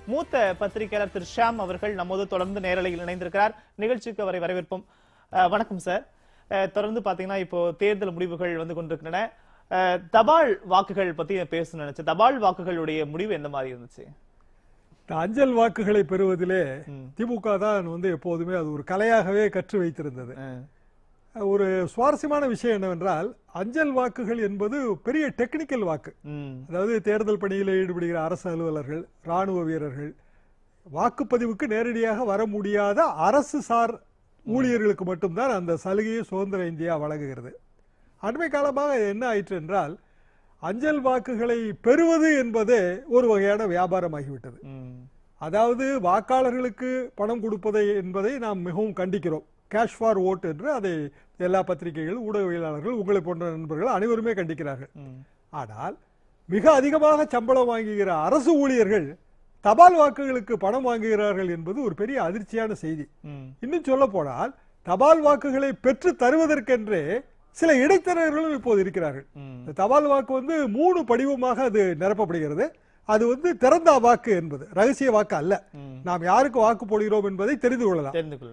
மூத்த பத்திரிகையாளர் திரு ஷியாம் அவர்கள் நம்மோடு தொடர்ந்து நேரலையில் இணைந்திருக்கிறார். நிகழ்ச்சிக்கு அவரை வரவேற்போம். வணக்கம் சார். தொடர்ந்து பாத்தீங்கன்னா இப்போ தேர்தல் முடிவுகள் வந்து கொண்டிருக்கின்றன. தபால் வாக்குகள் பத்தி பேசணும்னு நினைச்சேன். தபால் வாக்குகளுடைய முடிவு எந்த மாதிரி இருந்துச்சு? அஞ்சல் வாக்குகளை பெறுவதிலே திமுக தான் வந்து எப்போதுமே அது ஒரு கலையாகவே கற்று வைத்திருந்தது. ஒரு சுவாரஸ்யமான விஷயம் என்னவென்றால், அஞ்சல் வாக்குகள் என்பது பெரிய டெக்னிக்கல் வாக்கு. அதாவது தேர்தல் பணியில் ஈடுபடுகிற அரசு அலுவலர்கள், ராணுவ வீரர்கள், வாக்குப்பதிவுக்கு நேரடியாக வர முடியாத அரசு சார் ஊழியர்களுக்கு மட்டும்தான் அந்த சலுகையை சுதந்திர இந்தியா வழங்குகிறது. அண்மை காலமாக என்ன ஆயிற்று என்றால், அஞ்சல் வாக்குகளை பெறுவது என்பதே ஒரு வகையான வியாபாரமாகிவிட்டது. அதாவது வாக்காளர்களுக்கு பணம் கொடுப்பதை என்பதை நாம் மிகவும் கண்டிக்கிறோம். கேஷ் ஃபார் ஓட் என்று அதை எல்லா பத்திரிகைகள், ஊடகவியலாளர்கள், உங்களை போன்ற நண்பர்கள் அனைவருமே கண்டிக்கிறார்கள். ஆனால் மிக அதிகமாக சம்பளம் வாங்குகிற அரசு ஊழியர்கள் தபால் வாக்குகளுக்கு பணம் வாங்குகிறார்கள் என்பது ஒரு பெரிய அதிர்ச்சியான செய்தி. இன்னும் சொல்ல போனால், தபால் வாக்குகளை பெற்று தருவதற்கென்றே சில இடைத்தரகர்களும் இப்போது இருக்கிறார்கள். தபால் வாக்கு வந்து 3 படிவமாக அது நிரப்பப்படுகிறது. அது வந்து திறந்த வாக்கு என்பது ரகசிய வாக்கு அல்ல. நாம் யாருக்கு வாக்கு போடுகிறோம் என்பதை தெரிந்து கொள்ளலாம்.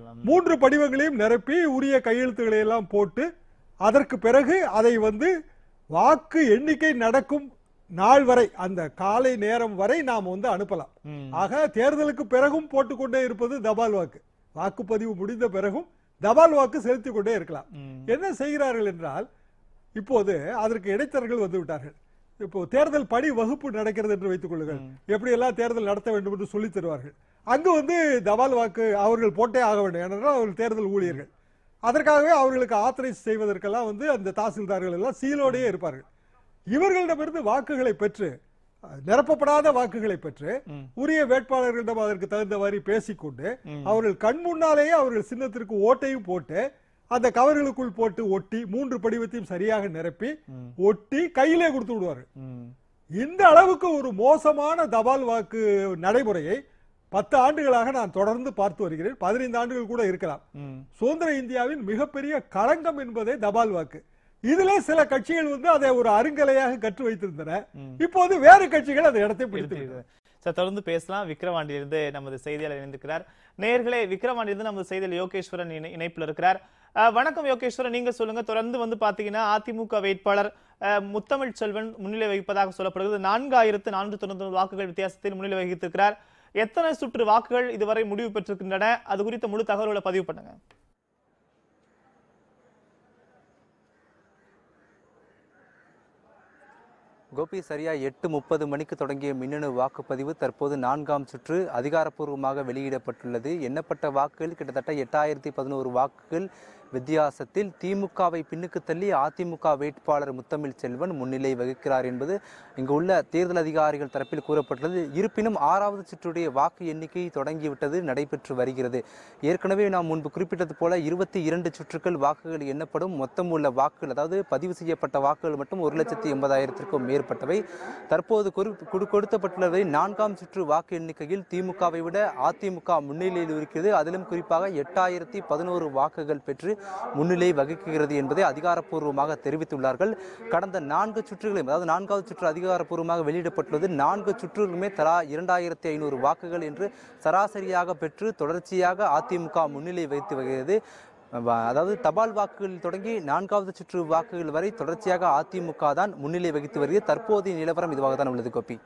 3 படிவங்களையும் நிரப்பி உரிய கையெழுத்துக்களை எல்லாம் போட்டு அதற்கு பிறகு அதை வந்து வாக்கு எண்ணிக்கை நடக்கும் நாள் வரை, அந்த காலை நேரம் வரை நாம் வந்து அனுப்பலாம். ஆக தேர்தலுக்கு பிறகும் போட்டுக்கொண்டே இருப்பது தபால் வாக்கு. வாக்குப்பதிவு முடிந்த பிறகும் தபால் வாக்கு செலுத்திக் கொண்டே இருக்கலாம். என்ன செய்கிறார்கள் என்றால், இப்போது அதற்கு இடைத்தரகர்கள் வந்து விட்டார்கள். இப்போ தேர்தல் பணி வகுப்பு நடக்கிறது என்று வைத்துக் கொள்ளுங்கள். எப்படி எல்லாம் தேர்தல் நடத்த வேண்டும் என்று சொல்லி தருவார்கள். அங்கு வந்து தபால் வாக்கு அவர்கள் போட்டே ஆக வேண்டும். ஏனென்றால் அவர்கள் தேர்தல் ஊழியர்கள். அதற்காகவே அவர்களுக்கு ஆத்தரைஸ் செய்வதற்கெல்லாம் வந்து அந்த தாசில்தார்கள் எல்லாம் சீலோடையே இருப்பார்கள். இவர்களிடமிருந்து வாக்குகளை பெற்று, நிரப்பப்படாத வாக்குகளை பெற்று உரிய வேட்பாளர்களிடம் அதற்கு தகுந்தவாறு பேசிக்கொண்டு அவர்கள் கண் முன்னாலேயே அவர்கள் சின்னத்திற்கு ஓட்டையும் போட்டு அந்த கவர்களுக்குள் போட்டு ஒட்டி 3 படிவத்தையும் சரியாக நிரப்பி ஒட்டி கையிலே கொடுத்து விடுவார்கள். இந்த அளவுக்கு ஒரு மோசமான தபால் வாக்கு நடைமுறையை 10 ஆண்டுகளாக நான் தொடர்ந்து பார்த்து வருகிறேன். 15 ஆண்டுகள் கூட இருக்கலாம். சுதந்திர இந்தியாவின் மிகப்பெரிய களங்கம் என்பதே தபால் வாக்கு. இதுல சில கட்சிகள் வந்து அதை ஒரு அருங்கலையாக கற்று வைத்திருந்தன. இப்போது வேறு கட்சிகள் அந்த இடத்தை பிடித்து. தொடர்ந்து பேசலாம். விக்கிரவாண்டியிலிருந்து நமது செய்தியாளர் இணைந்திருக்கிறார். நேயர்களே, விக்கிரவாண்டியிலிருந்து நமது செய்தியாளர் யோகேஸ்வரன் இணைப்பில் இருக்கிறார். வணக்கம் யோகேஸ்வரன், நீங்க சொல்லுங்க. தொடர்ந்து வந்து பாத்தீங்கன்னா அதிமுக வேட்பாளர் முத்தமிழ் செல்வன் முன்னிலை வகிப்பதாக சொல்லப்படுகிறது. 4499 வாக்குகள் வித்தியாசத்தில் முன்னிலை வகித்திருக்கிறார். எத்தனை சுற்று வாக்குகள் இதுவரை முடிவு பெற்றிருக்கின்றன? அது குறித்த முழு தகவல்களை பதிவு பண்ணுங்க. கோபி, சரியா 8:30 மணிக்கு தொடங்கிய மின்னணு வாக்குப்பதிவு தற்போது 4ஆம் சுற்று அதிகாரப்பூர்வமாக வெளியிடப்பட்டுள்ளது. எண்ணப்பட்ட வாக்குகள் கிட்டத்தட்ட 8011 வாக்குகள் வித்தியாசத்தில் திமுகவை பின்னுக்கு தள்ளி அதிமுக வேட்பாளர் முத்தமிழ் செல்வன் முன்னிலை வகிக்கிறார் என்பது இங்கு உள்ள தேர்தல் அதிகாரிகள் தரப்பில் கூறப்பட்டுள்ளது. இருப்பினும் 6வது சுற்றுடைய வாக்கு எண்ணிக்கை தொடங்கிவிட்டது, நடைபெற்று வருகிறது. ஏற்கனவே நாம் முன்பு குறிப்பிட்டது போல 22 சுற்றுக்கள் வாக்குகள் எண்ணப்படும். மொத்தம் உள்ள வாக்குகள், அதாவது பதிவு செய்யப்பட்ட வாக்குகள் மட்டும் 1,80,000க்கும் மேற்பட்டவை. தற்போது கொடுக்கப்பட்டுள்ளவை 4ஆம் சுற்று வாக்கு எண்ணிக்கையில் திமுகவை விட அதிமுக முன்னிலையில் இருக்கிறது. அதிலும் குறிப்பாக 8011 வாக்குகள் பெற்று முன்னிலை வகிக்கிறது என்பதை அதிகாரப்பூர்வமாக தெரிவித்துள்ளார்கள். கடந்த 4 சுற்றுகளையும், அதாவது 4வது சுற்று அதிகாரப்பூர்வமாக வெளியிடப்பட்டுள்ளது. 4 சுற்றுகளுமே தலா 2500 வாக்குகள் என்று சராசரியாக பெற்று தொடர்ச்சியாக அதிமுக முன்னிலை வகித்து வருகிறது. அதாவது தபால் வாக்குகள் தொடங்கி 4வது சுற்று வாக்குகள் வரை தொடர்ச்சியாக அதிமுக தான் முன்னிலை வகித்து வருகிறது. தற்போதைய நிலவரம் இதுவாக தான் உள்ளது. கோபி,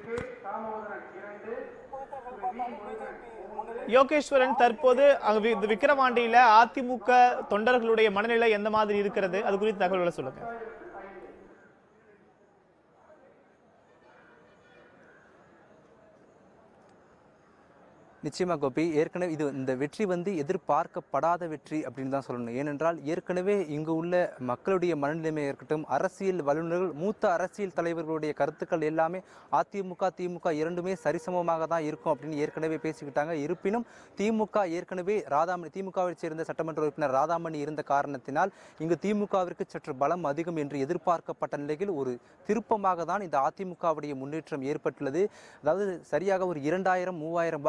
யோகேஸ்வரன், தற்போது விக்கிரவாண்டியில அதிமுக தொண்டர்களுடைய மனநிலை எந்த மாதிரி இருக்கிறது? அது குறித்து தகவல்களை சொல்லுங்க. நிச்சயமா கோபி, ஏற்கனவே இந்த வெற்றி வந்து எதிர்பார்க்கப்படாத வெற்றி அப்படின்னு தான் சொல்லணும். ஏனென்றால் ஏற்கனவே இங்கு உள்ள மக்களுடைய மனநிலைமை இருக்கட்டும், அரசியல் வல்லுநர்கள், மூத்த அரசியல் தலைவர்களுடைய கருத்துக்கள் எல்லாமே அதிமுக திமுக இரண்டுமே சரிசமமாக தான் இருக்கும் அப்படின்னு ஏற்கனவே பேசிக்கிட்டாங்க. இருப்பினும் திமுக ஏற்கனவே திமுகவை சேர்ந்த சட்டமன்ற உறுப்பினர் ராதாமணி இருந்த காரணத்தினால் இங்கு திமுகவிற்கு சற்று பலம் அதிகம் என்று எதிர்பார்க்கப்பட்ட நிலையில் ஒரு திருப்பமாக தான் இந்த அதிமுகவுடைய முன்னேற்றம் ஏற்பட்டுள்ளது. அதாவது சரியாக ஒரு 2000-3000 வாக்குகள்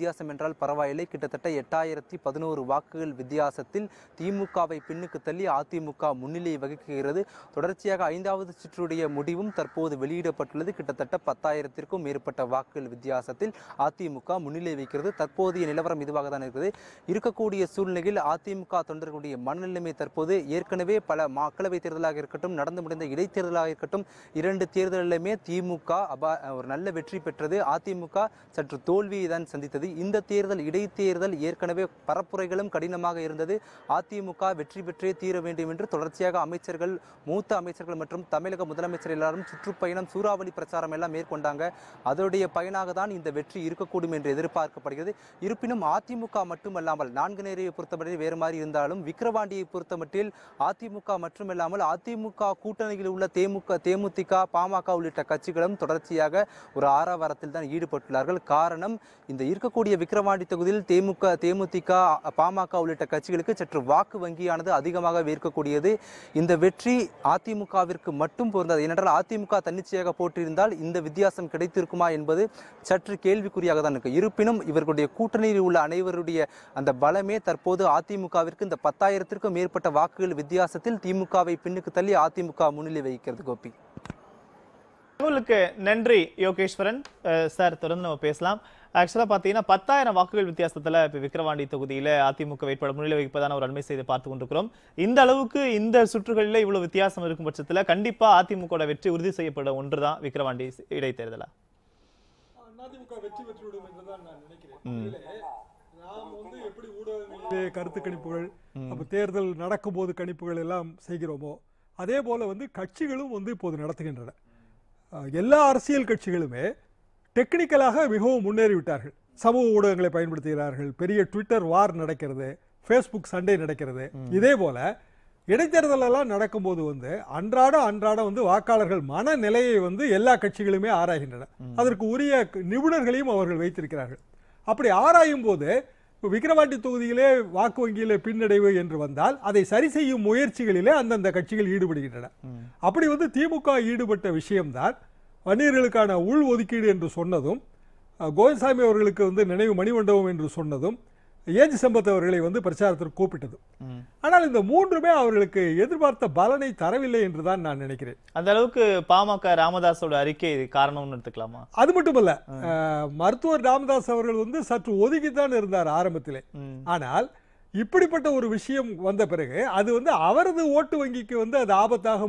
வித்தியாசம் என்றால் பரவாயில்லை. கிட்டத்தட்ட 8011 வாக்குகள் வித்தியாசத்தில் திமுகவை பின்னுக்கு தள்ளி அதிமுக முன்னிலை வகிக்கிறது. தொடர்ச்சியாக 5வது சுற்றுடைய முடிவும் தற்போது வெளியிடப்பட்டுள்ளது. கிட்டத்தட்ட 10,000க்கும் மேற்பட்ட வாக்குகள் வித்தியாசத்தில் அதிமுக முன்னிலை வைக்கிறது. தற்போதைய நிலவரம் இதுவாக தான் இருக்கிறது. இருக்கக்கூடிய சூழ்நிலையில் அதிமுக தொண்டர்களுடைய மனநிலைமை தற்போது ஏற்கனவே பல மக்களவை தேர்தலாக இருக்கட்டும், நடந்து முடிந்த இடைத்தேர்தலாக இருக்கட்டும், 2 தேர்தலிலுமே திமுக ஒரு நல்ல வெற்றி பெற்றது. அதிமுக சற்று தோல்வியை தான் சந்தித்தது. இந்த தேர்தல் இடைத்தேர்தல் ஏற்கனவே பரப்புரைகளும் கடினமாக இருந்தது. அதிமுக வெற்றி பெற்றே தீர வேண்டும் என்று தொடர்ச்சியாக அமைச்சர்கள், மூத்த அமைச்சர்கள் மற்றும் தமிழக முதலமைச்சர் எல்லாரும் சுற்றுப்பயணம், சூறாவளி பிரச்சாரம் எல்லாம் மேற்கொண்டாங்க. அதோடைய பயனாக தான் இந்த வெற்றி இருக்கக்கூடும் என்று எதிர்பார்க்கப்படுகிறது. இருப்பினும் அதிமுக மட்டுமல்லாமல் நான்குநேரியை பொறுத்தவரை வேறு மாதிரி இருந்தாலும் விக்கிரவாண்டியை பொறுத்தமட்டில் அதிமுக மட்டுமல்லாமல் அதிமுக கூட்டணியில் உள்ள தேமுதிக, பாமக உள்ளிட்ட கட்சிகளும் தொடர்ச்சியாக ஒரு ஆரவாரத்தில் தான் ஈடுபட்டுள்ளார்கள். காரணம், இந்த இருக்கக்கூடிய விக்கிரவாண்டி தொகுதியில் தேமுதிக, பாமக உள்ளிட்ட கட்சிகளுக்கு சற்று வாக்கு வங்கியானது அதிகமாக இருக்கக்கூடியது. இந்த வெற்றி அதிமுகவிற்கு மட்டும் பொருந்தது. ஏனென்றால் அதிமுக தன்னிச்சையாக போட்டிருந்தால் இந்த வித்தியாசம் கிடைத்திருக்குமா என்பது சற்று கேள்விக்குறியாக தான் இருக்கு. இருப்பினும் இவர்களுடைய கூட்டணியில் உள்ள அனைவருடைய அந்த பலமே தற்போது அதிமுகவிற்கு இந்த 10,000க்கும் மேற்பட்ட வாக்குகள் வித்தியாசத்தில் திமுகவை பின்னுக்கு தள்ளி அதிமுக முன்னிலை வகிக்கிறது. கோபி, உங்களுக்கு நன்றி யோகேஸ்வரன் சார். தொடர்ந்து நம்ம பேசலாம். ஆக்சுவலா பாத்தீங்கன்னா 10,000 வாக்குகள் வித்தியாசத்துல இப்ப விக்கிரவாண்டி தொகுதியில அதிமுக வேட்பாளர் முன்னிலை வகிப்பதான ஒரு அண்மை செய்தி பார்த்து கொண்டிருக்கிறோம். இந்த அளவுக்கு இந்த சுற்றுகளில் இவ்வளவு வித்தியாசம் இருக்கும் பட்சத்துல கண்டிப்பா அதிமுக வெற்றி உறுதி செய்யப்பட ஒன்றுதான் விக்கிரவாண்டி இடைத்தேர்தலா? அதிமுக வெற்றி பெற்றுவிடும் என்றுதான் நான் நினைக்கிறேன். நாம் எப்படி ஊடகங்களிலே கருத்து கணிப்புகள், அப்ப தேர்தல் நடக்கும் போது கணிப்புகள் எல்லாம் செய்கிறோமோ அதே போல கட்சிகளும் இப்போது நடத்துகின்றன. எல்லா அரசியல் கட்சிகளுமே டெக்னிக்கலாக மிகவும் முன்னேறிவிட்டார்கள். சமூக ஊடகங்களை பயன்படுத்துகிறார்கள். பெரிய ட்விட்டர் வார் நடக்கிறது, ஃபேஸ்புக் சண்டை நடக்கிறது. இதே போல இடைத்தேர்தல் எல்லாம் நடக்கும்போது அன்றாட வாக்காளர்கள் மனநிலையை எல்லா கட்சிகளுமே ஆராய்கின்றன. அதற்கு உரிய நிபுணர்களையும் அவர்கள் வைத்திருக்கிறார்கள். அப்படி ஆராயும் போது விக்கிரவாண்டி தொகுதியிலே வாக்கு வங்கியிலே பின்னடைவு என்று வந்தால் அதை சரி செய்யும் முயற்சிகளிலே அந்தந்த கட்சிகள் ஈடுபடுகின்றன. அப்படி திமுக ஈடுபட்ட விஷயம்தான் வன்னியர்களுக்கான உள் ஒதுக்கீடு என்று சொன்னதும், கோவிந்தசாமி அவர்களுக்கு நினைவு மணிமண்டபம் என்று சொன்னதும், ஏஜி சம்பத் அவர்களை பிரச்சாரத்திற்கு கூப்பிட்டதும். ஆனால் இந்த மூன்றுமே அவர்களுக்கு எதிர்பார்த்த பலனை தரவில்லை என்றுதான் நான் நினைக்கிறேன். அந்த அளவுக்கு பாமக ராமதாஸோட அறிக்கை காரணம்னு எடுத்துக்கலாமா? அது மட்டுமல்ல, மருத்துவர் ராமதாஸ் அவர்கள் சற்று ஒதுக்கித்தான் இருந்தார் ஆரம்பத்திலே. ஆனால் இப்படிப்பட்ட ஒரு விஷயம் வந்த பிறகு அது அவரது ஓட்டு வங்கிக்கு அது ஆபத்தாக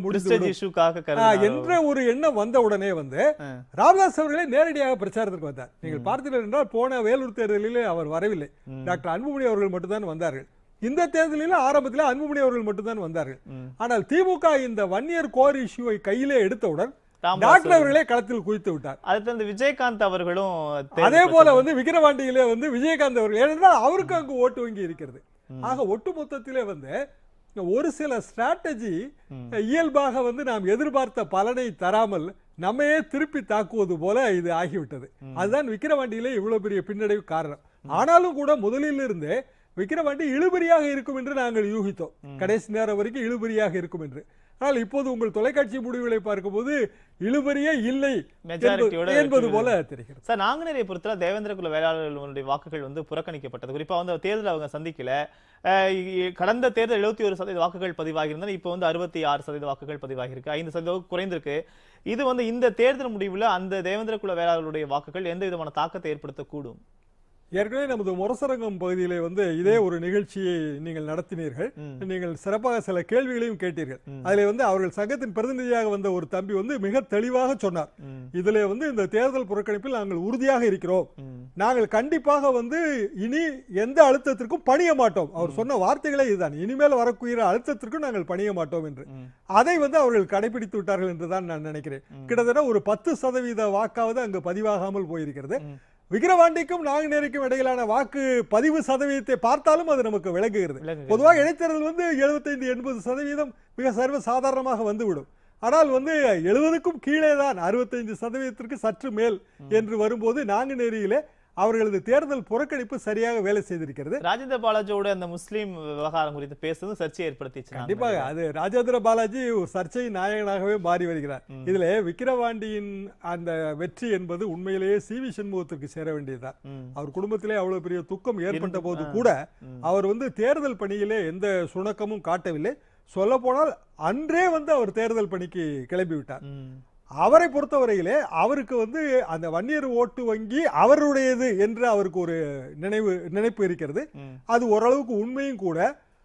முடிந்து என்ற ஒரு எண்ணம் வந்த உடனே ராமதாஸ் அவர்களே நேரடியாக பிரச்சாரத்திற்கு வந்தார். நீங்கள் பார்த்தீர்கள் என்றால் போன வேலூர் தேர்தலிலே அவர் வரவில்லை. டாக்டர் அன்புமணி அவர்கள் மட்டும்தான் வந்தார்கள். இந்த தேர்தலில் ஆரம்பத்தில் அன்புமணி அவர்கள் மட்டும்தான் வந்தார்கள். ஆனால் திமுக இந்த வன்னியர் கோர் இஷ்யூவை கையிலே எடுத்தவுடன் டாக்டர் அவர்களே களத்தில் குதித்து விட்டார். அடுத்து விஜயகாந்த் அவர்களும் அதே போல விக்கிரவாண்டியிலே விஜயகாந்த் அவர்கள், ஏனென்றால் அவருக்கு அங்கு ஓட்டு வங்கி இருக்கிறது. ஆக ஒட்டுமொத்தத்திலே ஒரு சில ஸ்ட்ராட்டஜி இயல்பாக நாம் எதிர்பார்த்த பலனை தராமல் நம்மையே திருப்பி தாக்குவது போல இது ஆகிவிட்டது. அதுதான் விக்கிரவாண்டியிலே இவ்வளவு பெரிய பின்னடைவு காரணம். ஆனாலும் கூட முதலில் இருந்தே விக்கிரவாண்டி இழுபறியாக இருக்கும் என்று நாங்கள் யூகித்தோம். கடைசி நேரம் வரைக்கும் இழுபறியாக இருக்கும் என்று. ஆனால் இப்போது உங்கள் தொலைக்காட்சி முடிவுகளை பார்க்கும்போது இழுபறியே இல்லை என்பது போல தெரிகிறது. சார், நாங்குநேரியை பொறுத்தவரை தேவேந்திர குல வேளாளர்களுடைய வாக்குகள் புறக்கணிக்கப்பட்டது. குறிப்பா தேர்தல் அவங்க சந்திக்கல. கடந்த தேர்தல் 71% வாக்குகள் பதிவாகியிருந்தன. இப்போ 66% வாக்குகள் பதிவாகியிருக்கு. 5% குறைந்திருக்கு. இது இந்த தேர்தல் முடிவுல அந்த தேவேந்திர குல வேளாளர்களுடைய வாக்குகள் எந்த விதமான தாக்கத்தை ஏற்படுத்தக்கூடும்? ஏற்கனவே நமது முரசரங்கம் பகுதியிலே இதே ஒரு நிகழ்ச்சியை நீங்கள் நடத்தினீர்கள். நீங்கள் சிறப்பாக சில கேள்விகளையும் கேட்டீர்கள். அதிலே அவர்கள் சங்கத்தின் பிரதிநிதியாக வந்த ஒரு தம்பி மிக தெளிவாக சொன்னார். இதுல இந்த தேர்தல் புறக்கணிப்பில் நாங்கள் உறுதியாக இருக்கிறோம். நாங்கள் கண்டிப்பாக இனி எந்த அழுத்தத்திற்கும் பணிய மாட்டோம். அவர் சொன்ன வார்த்தைகளே இதுதான். இனிமேல் வரக்கூடிய அழுத்தத்திற்கும் நாங்கள் பணிய மாட்டோம் என்று. அதை அவர்கள் கடைபிடித்து விட்டார்கள் என்றுதான் நான் நினைக்கிறேன். கிட்டத்தட்ட ஒரு 10% வாக்காவது அங்கு பதிவாகாமல் போயிருக்கிறது. விக்கிரவாண்டிக்கும் நாங்குநேரிக்கும் இடையிலான வாக்கு பதிவு சதவீதத்தை பார்த்தாலும் அது நமக்கு விளங்குகிறது. பொதுவாக இடைத்தேர்தல் 75-80% மிக சர்வ சாதாரணமாக வந்துவிடும். ஆனால் 70க்கும் கீழே தான் 65% சற்று மேல் என்று வரும்போது நாங்குநேரியிலே அவர்களது தேர்தல் புறக்கணிப்பு சரியாக வேலை செய்திருக்கிறது. ராஜேந்திர பாலாஜியோட அந்த முஸ்லீம் விவகாரம் குறித்து பேசுறது சர்ச்சையை ஏற்படுத்திச்சு. கண்டிப்பாக அது ராஜேந்திர பாலாஜி சர்ச்சை நாயகனாகவே மாறி வருகிறார். இதுல விக்கிரவாண்டியின் அந்த வெற்றி என்பது உண்மையிலேயே சி.வி. சண்முகத்திற்கு சேர வேண்டியதுதான். அவர் குடும்பத்திலே அவ்வளவு பெரிய துக்கம் ஏற்பட்ட போது கூட அவர் தேர்தல் பணியிலே எந்த சுணக்கமும் காட்டவில்லை. சொல்ல போனால் அன்றே அவர் தேர்தல் பணிக்கு கிளம்பி விட்டார். அவரை பொறுத்தவரையிலே அவருக்கு அந்த வன்னியர் ஓட்டு வங்கி அவருடையது என்று அவருக்கு ஒரு நினைப்பு இருக்கிறது. அது ஓரளவுக்கு உண்மையும் கூட.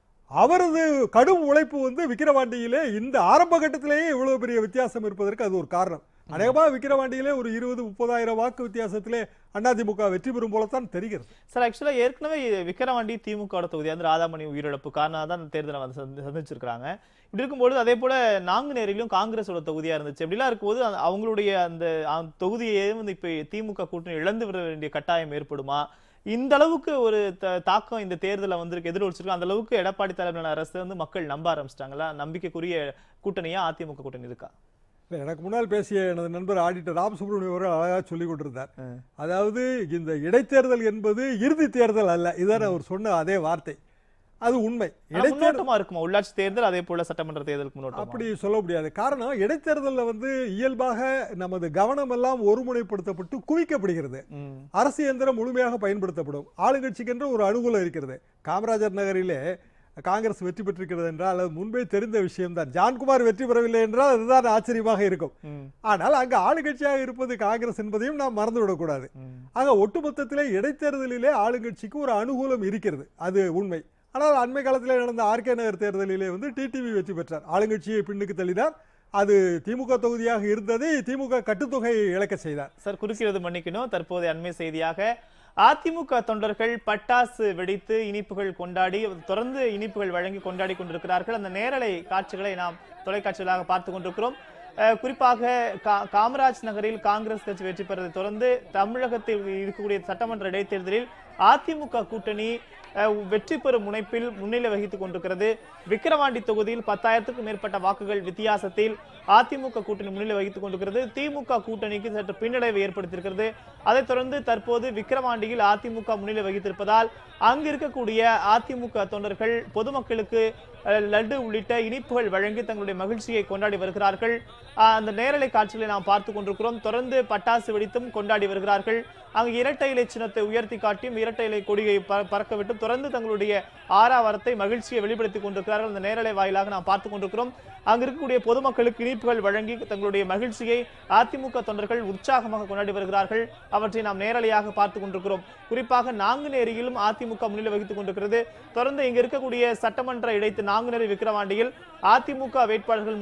அவரது கடும் உழைப்பு விக்கிரவாண்டியிலே இந்த ஆரம்ப கட்டத்திலேயே இவ்வளவு பெரிய வித்தியாசம் இருப்பதற்கு அது ஒரு காரணம். அநேகமாக விக்கிரவாண்டியிலே ஒரு 20-30,000 வாக்கு வித்தியாசத்துல அதிமுக வெற்றி பெறும் போலத்தான் தெரிகிறது. சார், ஆக்சுவலா ஏற்கனவே விக்கிரவாண்டி திமுக தொகுதி ராதாமணி உயிரிழப்பு காரணம் தான் தேர்தலை சந்திச்சிருக்காங்க. இப்படி இருக்கும்போது அதே போல நாங்குநேரிலும் காங்கிரஸோட தொகுதியா இருந்துச்சு. இப்படிலாம் இருக்கும்போது அவங்களுடைய அந்த தொகுதியே இப்ப திமுக கூட்டணி இழந்து விட வேண்டிய கட்டாயம் ஏற்படுமா? இந்த அளவுக்கு ஒரு தாக்கம் இந்த தேர்தலை எதிரொலிச்சிருக்கு. அந்த அளவுக்கு எடப்பாடி தலைமையிலான அரசு மக்கள் நம்ப ஆரம்பிச்சிட்டாங்களா? நம்பிக்கைக்குரிய கூட்டணியா அதிமுக கூட்டணி இருக்கா? எனக்கு முன்னால் பேசிய எனது நண்பர் ஆடிட்டர் ராமசுப்ரமணியம் அவர்கள் அழகாக சொல்லிக் கொண்டிருந்தார். அதாவது இந்த இடைத்தேர்தல் என்பது இறுதி தேர்தல் அல்ல. இதான் அவர் சொன்ன அதே வார்த்தை. அது உண்மை. இடைத்தேர்தலா இருக்குமா உள்ளாட்சி தேர்தல் அதே போல சட்டமன்ற தேர்தலுக்கு முன்னோட்டம்? அப்படி சொல்ல முடியாது. காரணம், இடைத்தேர்தலில் இயல்பாக நமது கவனம் எல்லாம் ஒருமுனைப்படுத்தப்பட்டு குவிக்கப்படுகிறது. அரசு இயந்திரம் முழுமையாக பயன்படுத்தப்படும். ஆளுங்கட்சிக்கென்று ஒரு அனுகூலம் இருக்கிறது. காமராஜர் நகரிலே காங்கிரஸ் வெற்றி பெற்றிருக்கிறது என்றால் அது முன்பே தெரிந்த விஷயம்தான். ஜான்குமார் வெற்றி பெறவில்லை என்றால் அதுதான் ஆச்சரியமாக இருக்கும். ஆனால் அங்கு ஆளுங்கட்சியாக இருப்பது காங்கிரஸ் என்பதையும் நாம் மறந்துவிடக்கூடாது. ஆக ஒட்டுமொத்தத்திலே இடைத்தேர்தலிலே ஆளுங்கட்சிக்கு ஒரு அனுகூலம் இருக்கிறது, அது உண்மை. ஆனால் அண்மை காலத்திலே நடந்த ஆர்கே நகர் தேர்தலிலே டிடிவி வெற்றி பெற்றார். ஆளுங்கட்சியை பின்னுக்கு தள்ளினார். அது திமுக தொகுதியாக இருந்ததை திமுக கட்டுத்தொகை இழக்க செய்தார். சார், குறுக்கிறது மன்னிக்கணும். தற்போதைய அண்மை செய்தியாக அதிமுக தொண்டர்கள் பட்டாசு வெடித்து இனிப்புகள் கொண்டாடி தொடர்ந்து இனிப்புகள் வழங்கி கொண்டாடி கொண்டிருக்கிறார்கள். அந்த நேரலை காட்சிகளை நாம் தொலைக்காட்சிகளாக பார்த்து கொண்டிருக்கிறோம். குறிப்பாக காமராஜ் நகரில் காங்கிரஸ் கட்சி வெற்றி பெறதை தொடர்ந்து தமிழகத்தில் இருக்கக்கூடிய சட்டமன்ற இடைத்தேர்தலில் அதிமுக கூட்டணி வெற்றி பெறும் முனைப்பில் முன்னிலை வகித்துக் கொண்டிருக்கிறது. விக்கிரவாண்டி தொகுதியில் 10,000க்கும் மேற்பட்ட வாக்குகள் வித்தியாசத்தில் அதிமுக கூட்டணி முன்னிலை வகித்துக் கொண்டிருக்கிறது. திமுக கூட்டணிக்கு சற்று பின்னடைவை ஏற்படுத்தியிருக்கிறது. அதைத் தொடர்ந்து தற்போது விக்கிரவாண்டியில் அதிமுக முன்னிலை வகித்திருப்பதால் அங்கு இருக்கக்கூடிய அதிமுக தொண்டர்கள் பொதுமக்களுக்கு லட்டு உள்ளிட்ட இனிப்புகள் வழங்கி தங்களுடைய மகிழ்ச்சியை கொண்டாடி வருகிறார்கள். அந்த நேரலை காட்சிகளை நாம் பார்த்து கொண்டிருக்கிறோம். தொடர்ந்து பட்டாசு வெடித்தும் கொண்டாடி வருகிறார்கள். அங்கு இரட்டை இலை சின்னத்தை உயர்த்தி காட்டியும் இரட்டை இலை கொடியை பறக்க விட்டும் தொடர்ந்து தங்களுடைய ஆரவாரத்தை மகிழ்ச்சியை வெளிப்படுத்திக் கொண்டிருக்கிறார்கள். அந்த நேரலை வாயிலாக நாம் பார்த்துக் கொண்டிருக்கிறோம். அங்கு இருக்கக்கூடிய பொதுமக்களுக்கு இனிப்புகள் வழங்கி தங்களுடைய மகிழ்ச்சியை அதிமுக தொண்டர்கள் உற்சாகமாக கொண்டாடி வருகிறார்கள். அவற்றை நாம் நேரலையாக பார்த்துக் கொண்டிருக்கிறோம். குறிப்பாக நாங்குநேரியிலும் அதிமுக முன்னிலை வகித்துக் கொண்டிருக்கிறது. தொடர்ந்து இங்கு இருக்கக்கூடிய சட்டமன்ற இடைத்து நாங்குநேரி விக்கிரவாண்டியில் அதிமுக வேட்பாளர்கள்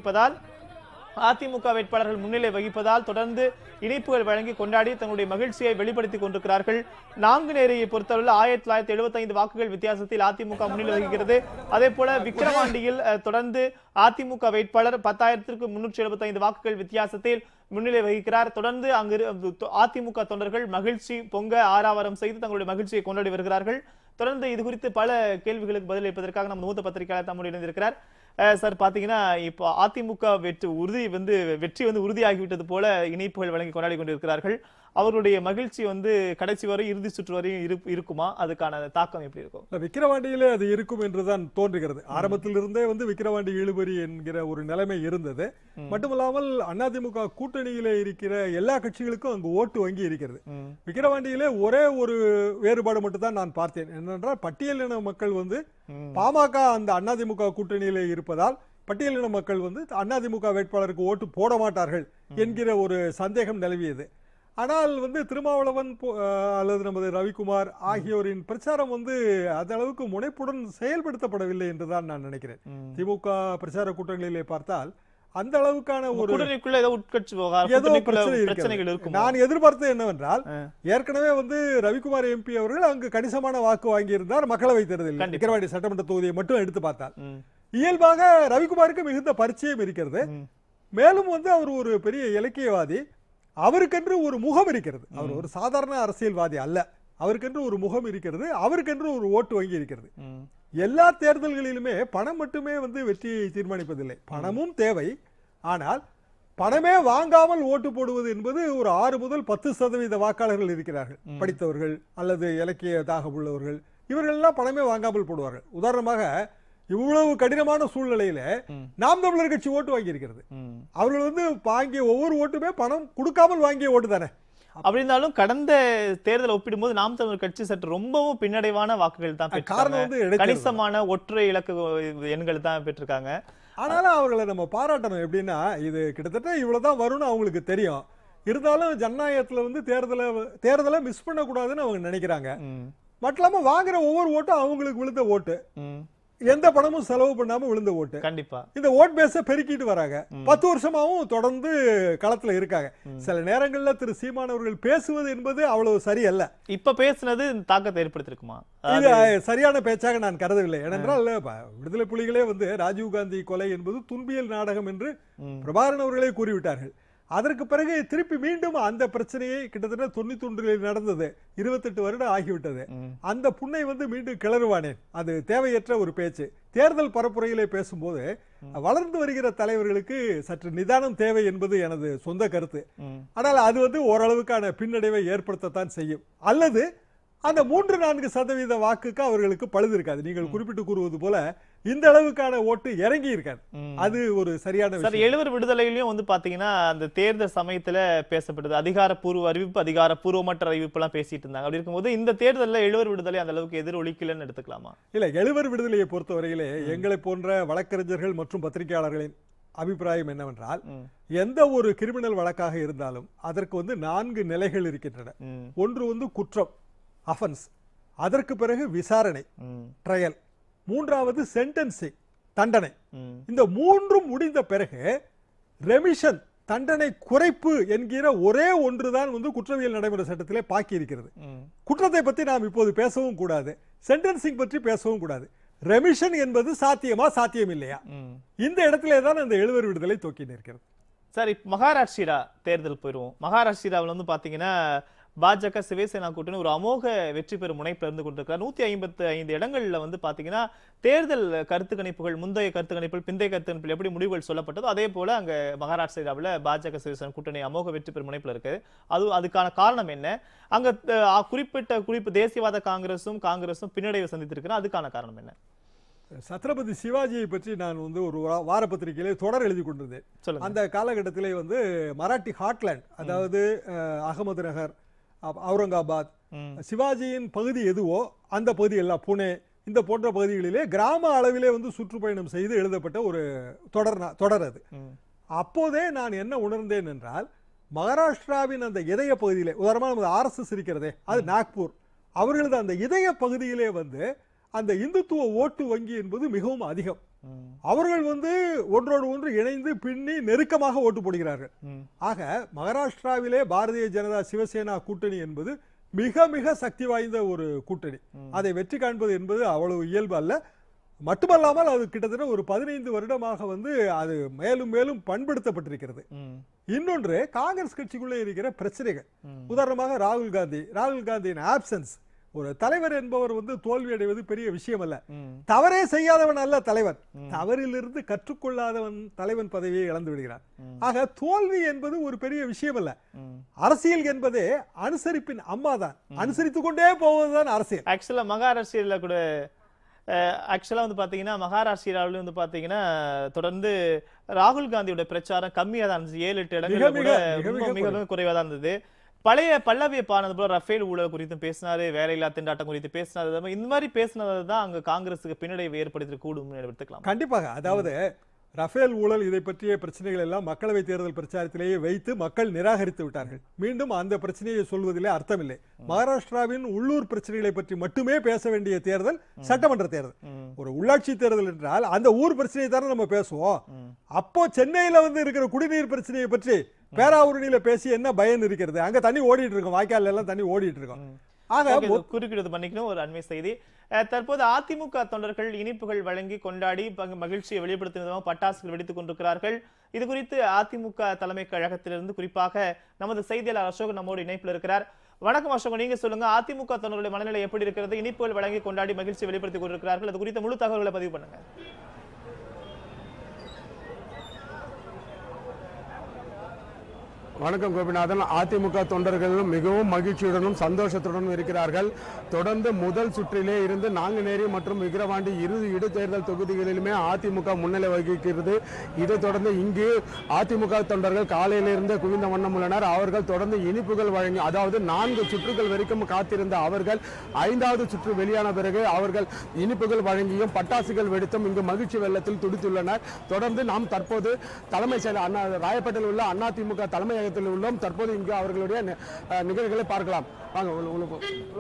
முன்னிலை வகிப்பதால் தொடர்ந்து இனிப்புகள் வழங்கி கொண்டாடி தங்களுடைய மகிழ்ச்சியை வெளிப்படுத்திக் கொண்டிருக்கிறார்கள். நாங்குநேரியை பொறுத்தவரை 1975 வாக்குகள் வித்தியாசத்தில் அதிமுக முன்னிலை வகிக்கிறது. அதே போல விக்கிரவாண்டியில் தொடர்ந்து அதிமுக வேட்பாளர் 10,375 வாக்குகள் வித்தியாசத்தில் முன்னிலை வகிக்கிறார். தொடர்ந்து அங்கு அதிமுக தொண்டர்கள் மகிழ்ச்சி பொங்க ஆரவாரம் செய்து தங்களுடைய மகிழ்ச்சியை கொண்டாடி வருகிறார்கள். தொடர்ந்து இது குறித்து பல கேள்விகளுக்கு பதிலளிப்பதற்காக நம்ம மூத்த பத்திரிகையாளர் தம்முடைய இணைந்திருக்கிறார். சார், பாத்தீங்கன்னா இப்போ அதிமுக வெற்றி உறுதியாகிவிட்டது போல இனிப்புகள் வழங்கி கொண்டாடி கொண்டிருக்கிறார்கள். அவருடைய மகிழ்ச்சி கடைசி வரை இறுதி சுற்று வரையும் இருக்குமா? அதுக்கான தாக்கம் எப்படி இருக்கும்? விக்கிரவாண்டியிலே அது இருக்கும் என்றுதான் தோன்றுகிறது. ஆரம்பத்திலிருந்தே விக்கிரவாண்டி இழுபறி என்கிற ஒரு நிலைமை இருந்தது. மட்டுமல்லாமல் அதிமுக கூட்டணியிலே இருக்கிற எல்லா கட்சிகளுக்கும் அங்கு ஓட்டு வங்கி இருக்கிறது. விக்கிரவாண்டியிலே ஒரே ஒரு வேறுபாடு மட்டும் தான் நான் பார்த்தேன். என்னென்றால் பட்டியலின மக்கள் பாமக அந்த அதிமுக கூட்டணியிலே இருப்பதால் பட்டியலின மக்கள் அதிமுக வேட்பாளருக்கு ஓட்டு போட மாட்டார்கள் என்கிற ஒரு சந்தேகம் நிலவியது. ஆனால் திருமாவளவன் அல்லது நமது ரவிக்குமார் ஆகியோரின் பிரச்சாரம் அந்த அளவுக்கு முனைப்புடன் செயல்படுத்தப்படவில்லை என்றுதான் நான் நினைக்கிறேன். திமுக பிரச்சார கூட்டங்களிலே பார்த்தால் அந்த அளவுக்கான ஒரு பிரச்சனைகள் இருக்கும். நான் எதிர்பார்த்தது என்னவென்றால், ஏற்கனவே ரவிக்குமார் எம்பி அவர்கள் அங்கு கணிசமான வாக்கு வாங்கியிருந்தார் மக்களவை தேர்தலில். விக்கிரவாண்டி சட்டமன்ற தொகுதியை மட்டும் எடுத்து பார்த்தால் இயல்பாக ரவிக்குமாருக்கு மிகுந்த பரிச்சயம் இருக்கிறது. மேலும் அவர் ஒரு பெரிய இலக்கியவாதி. அவருக்கென்று ஒரு முகம் இருக்கிறது. அவர் ஒரு சாதாரண அரசியல்வாதி அல்ல. அவருக்கென்று ஒரு முகம் இருக்கிறது. அவருக்கென்று ஒரு ஓட்டு வங்கி இருக்கிறது. எல்லா தேர்தல்களிலுமே பணம் மட்டுமே வெற்றியை தீர்மானிப்பதில்லை. பணமும் தேவை. ஆனால் பணமே வாங்காமல் ஓட்டு போடுவது என்பது ஒரு 6 முதல் 10% வாக்காளர்கள் இருக்கிறார்கள். படித்தவர்கள் அல்லது இலக்கியதாக உள்ளவர்கள், இவர்கள் எல்லாம் பணமே வாங்காமல் போடுவார்கள். உதாரணமாக இவ்வளவு கடினமான சூழ்நிலையில நாம் தமிழர் கட்சி ஓட்டு வாங்கி இருக்கிறது. அவர்கள் வந்து வாங்கிய ஒவ்வொரு ஓட்டுமே பணம் கொடுக்காமல் வாங்கிய ஓட்டு தானே. அப்படி இருந்தாலும் கடந்த தேர்தலை ஒப்பிடும்போது நாம் தமிழர் கட்சி சற்று ரொம்பவும் பின்னடைவான வாக்குகள் தான் காரணம் வந்து கணிசமான ஒற்றை இலக்கு எண்கள் தான் பெற்றிருக்காங்க. ஆனாலும் அவர்களை நம்ம பாராட்டணும். எப்படின்னா இது கிட்டத்தட்ட இவ்வளவுதான் வரும்னு அவங்களுக்கு தெரியும். இருந்தாலும் ஜனநாயகத்துல வந்து தேர்தலை மிஸ் பண்ணக்கூடாதுன்னு அவங்க நினைக்கிறாங்க. மட்டும் இல்லாம வாங்குற ஒவ்வொரு ஓட்டும் அவங்களுக்கு விழுந்த ஓட்டு, எந்த பணமும் செலவு பண்ணாம விழுந்த ஓட்டு. கண்டிப்பா இந்த ஓட் பேஸ பெருக்கிட்டு வராங்க. 10 வருஷமாவும் தொடர்ந்து களத்துல இருக்காங்க. சில நேரங்கள்ல திரு சீமான் அவர்கள் பேசுவது என்பது அவ்வளவு சரியல்ல. இப்ப பேசுனது தாக்கத்தை ஏற்படுத்திருக்குமா? இது சரியான பேச்சாக நான் கருதவில்லை. ஏனென்றால் விடுதலை புலிகளே வந்து ராஜீவ்காந்தி கொலை என்பது துன்பியல் நாடகம் என்று பிரபாகரன் அவர்களே கூறிவிட்டார்கள். அதற்கு பிறகு திருப்பி மீண்டும் அந்த பிரச்சனையை கிட்டத்தட்ட 91 நடந்தது. 28 வருடம் ஆகிவிட்டது. அந்த புண்ணை வந்து மீண்டும் கிளறுவானேன். அது தேவையற்ற ஒரு பேச்சு. தேர்தல் பரப்புரையிலே பேசும்போது வளர்ந்து வருகிற தலைவர்களுக்கு சற்று நிதானம் தேவை என்பது எனது சொந்த கருத்து. ஆனால் அது வந்து ஓரளவுக்கான பின்னடைவை ஏற்படுத்தத்தான் செய்யும். அல்லது அந்த 3-4% வாக்குக்கு அவர்களுக்கு பழுது இருக்காது. நீங்கள் குறிப்பிட்டு கூறுவது போல இந்த அளவுக்கான ஓட்டு இறங்கி இருக்காது. அது ஒரு சரியான விஷயம். எழுவர் விடுதலையிலயும் வந்து பாத்தீங்கன்னா அந்த தேர்தல் சமயத்துல பேசப்பட்டது அதிகாரப்பூர்வ அறிவிப்பு, அதிகாரப்பூர்வமற்ற அறிவிப்பு எல்லாம் பேசிட்டு இருந்தாங்க. அப்படி இருக்கும்போது இந்த தேர்தலில் எழுவர் விடுதலை அந்த அளவுக்கு எதிரொலிக்கலன்னு எடுத்துக்கலாமா? இல்ல, எழுவர் விடுதலையை பொறுத்தவரையிலே எங்களை போன்ற வழக்கறிஞர்கள் மற்றும் பத்திரிகையாளர்களின் அபிப்பிராயம் என்னவென்றால், எந்த ஒரு கிரிமினல் வழக்காக இருந்தாலும் அதற்கு வந்து 4 நிலைகள் இருக்கின்றன. ஒன்று வந்து குற்றம், அஃபென்ஸ், அதற்கு பிறகு விசாரணை, ட்ரையல், மூன்றாவது சென்டென்சிங், தண்டனை. இந்த மூன்றும் முடிந்த பிறகு ரெமிஷன், தண்டனை குறைப்பு என்கிற ஒரே ஒன்றுதான் வந்து குற்றவியல் நடைமுறை சட்டத்திலே பாக்கி இருக்கிறது. குற்றத்தை பற்றி நாம் இப்போது பேசவும் கூடாது, சென்டென்சிங் பற்றி பேசவும் கூடாது. ரெமிஷன் என்பது சாத்தியமா சாத்தியம் இல்லையா, இந்த இடத்திலே தான் அந்த எழுவர் விடுதலை தொக்கி நிற்கிறது. சார், இப்ப மகாராஷ்டிரா தேர்தல் போயிடுவோம். மகாராஷ்டிராவில் வந்து பாத்தீங்கன்னா பாஜக சிவசேனா கூட்டணி ஒரு அமோக வெற்றி பெறும் முனைப்பில் இருந்து கொண்டிருக்கிறார். 155 இடங்கள்ல வந்து பாத்தீங்கன்னா தேர்தல் கருத்து கணிப்புகள், முந்தைய கருத்து கணிப்புகள், பிந்தைய கருத்து கணிப்பில் எப்படி முடிவுகள் சொல்லப்பட்டதோ அதே போல அங்க மகாராஷ்டிராவில் பாஜக சிவசேனா கூட்டணி அமோக வெற்றி பெறும் முனைப்பில் இருக்கு. அதுக்கான காரணம் என்ன? அங்க குறிப்பு தேசியவாத காங்கிரசும் பின்னடைவை சந்தித்திருக்கிறேன். அதுக்கான காரணம் என்ன? சத்ரபதி சிவாஜியை பற்றி நான் வந்து ஒரு வார பத்திரிகையிலே தொடர் எழுதி கொண்டிருந்தேன். அந்த காலகட்டத்திலே வந்து மராட்டி ஹாட்லேண்ட், அதாவது அகமது நகர், அவுரங்காபாத், சிவாஜியின் பகுதி எதுவோ அந்த பகுதி எல்லாம், புனே, இந்த போன்ற பகுதிகளிலே கிராம அளவிலே வந்து சுற்றுப்பயணம் செய்து எழுதப்பட்ட ஒரு தொடர் அது. அப்போதே நான் என்ன உணர்ந்தேன் என்றால், மகாராஷ்டிராவின் அந்த இதய பகுதியிலே, உதாரணமாக RSS இருக்கிறதே, அது நாக்பூர், அவர்களது அந்த இதய பகுதியிலே வந்து அந்த இந்துத்துவ ஓட்டு வங்கி என்பது மிகவும் அதிகம். அவர்கள் வந்து ஒன்றோடு ஒன்று இணைந்து பின்னி நெருக்கமாக ஓட்டு போடுகிறார்கள். ஆக மகாராஷ்டிராவிலே பாரதிய ஜனதா சிவசேனா கூட்டணி என்பது மிக மிக சக்தி வாய்ந்த ஒரு கூட்டணி. அதை வெற்றி காண்பது என்பது அவ்வளவு இயல்பு அல்ல. மட்டுமல்லாமல் அது கிட்டத்தட்ட ஒரு 15 வருடமாக வந்து அது மேலும் மேலும் பண்படுத்தப்பட்டிருக்கிறது. இன்னொன்று, காங்கிரஸ் கட்சிக்குள்ளே இருக்கிற பிரச்சனைகள். உதாரணமாக ராகுல் காந்தியின் ஆப்சன்ஸ். ஒரு தலைவர் என்பவர் வந்து தோல்வி அடைவது பெரிய விஷயம் அல்ல. தவறே செய்யாதவன் அல்ல தலைவர், தவறிலிருந்து கற்றுக்கொள்ளாதவன் தலைவன் பதவியை இழந்து விடுகிறார். ஆக தோல்வி என்பது ஒரு பெரிய விஷயம் அல்ல. அரசியல் என்பதே அனுசரிப்பின் அம்மா தான். அனுசரித்துக் கொண்டே போவதுதான் அரசியல். ஆக்சுவலா மகாராஷ்டிரால கூட வந்து பாத்தீங்கன்னா மகாராஷ்டிராவில வந்து பாத்தீங்கன்னா தொடர்ந்து ராகுல் காந்தியோட பிரச்சாரம் கம்மியா தான் இருந்துச்சு. 7-8 இடங்கள்ல மிக குறைவா தான் இருந்தது. பழைய பல்லவியை பானது போல ரஃபேல் ஊழல் குறித்தும் பேசினாரு, வேலையில்லா திண்டாட்டம் குறித்து பேசினாரு. இந்த மாதிரி பேசினதுதான் அங்க காங்கிரஸுக்கு பின்னடைவை ஏற்படுத்தி கூடும் எடுத்துக்கலாம். கண்டிப்பாக. அதாவது ரஃபேல் ஊழல், இதை பற்றிய பிரச்சனைகள் எல்லாம் மக்களவை தேர்தல் பிரச்சாரத்திலேயே வைத்து மக்கள் நிராகரித்து விட்டார்கள். மீண்டும் அந்த பிரச்சனையை சொல்வதிலே அர்த்தமில்லை. மகாராஷ்டிராவின் உள்ளூர் பிரச்சனைகளை பற்றி மட்டுமே பேச வேண்டிய தேர்தல் சட்டமன்ற தேர்தல். ஒரு உள்ளாட்சி தேர்தல் என்றால் அந்த ஊர் பிரச்சனையை தானே நம்ம பேசுவோம். அப்போ சென்னையில வந்து இருக்கிற குடிநீர் பிரச்சனையை பற்றி பேராவூரணியில பேசி என்ன பயன் இருக்கிறது? அங்க தண்ணி ஓடிட்டு இருக்கும், வாய்க்கால் எல்லாம் தண்ணி ஓடிட்டு இருக்கும். குறுக்கிடுவது பண்ணிக்கணும். ஒரு அண்மை செய்தி, தற்போது அதிமுக தொண்டர்கள் இனிப்புகள் வழங்கி கொண்டாடி மகிழ்ச்சியை வெளிப்படுத்தும் விதமாக பட்டாசுகள் வெடித்துக் கொண்டிருக்கிறார்கள். இது குறித்து அதிமுக தலைமை கழகத்திலிருந்து குறிப்பாக நமது செய்தியாளர் அசோக் நம்மோடு இணைப்பில் இருக்கிறார். வணக்கம் அசோக், நீங்க சொல்லுங்க, அதிமுக தொண்டர்களுடைய மனநிலை எப்படி இருக்கிறது? இனிப்புகள் வழங்கி கொண்டாடி மகிழ்ச்சியை வெளிப்படுத்திக் கொண்டிருக்கிறார்கள், அது குறித்த முழு தகவல்களை பதிவு பண்ணுங்க. வணக்கம் கோபிநாதன். அதிமுக தொண்டர்களும் மிகவும் மகிழ்ச்சியுடனும் சந்தோஷத்துடனும் இருக்கிறார்கள். தொடர்ந்து முதல் சுற்றிலே இருந்து நாங்குநேரி மற்றும் விக்கிரவாண்டி இரு இடைத்தேர்தல் தொகுதிகளிலுமே அதிமுக முன்னிலை வகிக்கிறது. இதைத் தொடர்ந்து இங்கு அதிமுக தொண்டர்கள் காலையிலிருந்து குவிந்த வண்ணம் உள்ளனர். அவர்கள் தொடர்ந்து இனிப்புகள் வழங்கி, அதாவது 4 சுற்றுகள் வரைக்கும் காத்திருந்த அவர்கள் 5வது சுற்று வெளியான பிறகு அவர்கள் இனிப்புகள் வழங்கியும் பட்டாசுகள் வெடித்தும் இங்கு மகிழ்ச்சி வெள்ளத்தில் துடித்துள்ளனர். தொடர்ந்து நாம் தற்போது தலைமை செயலர் ராயப்பேட்டையில் உள்ள அதிமுக தலைமை உள்ளோம். தற்போது இங்கு அவர்களுடைய நிகழ்வுகளை பார்க்கலாம். வாங்க.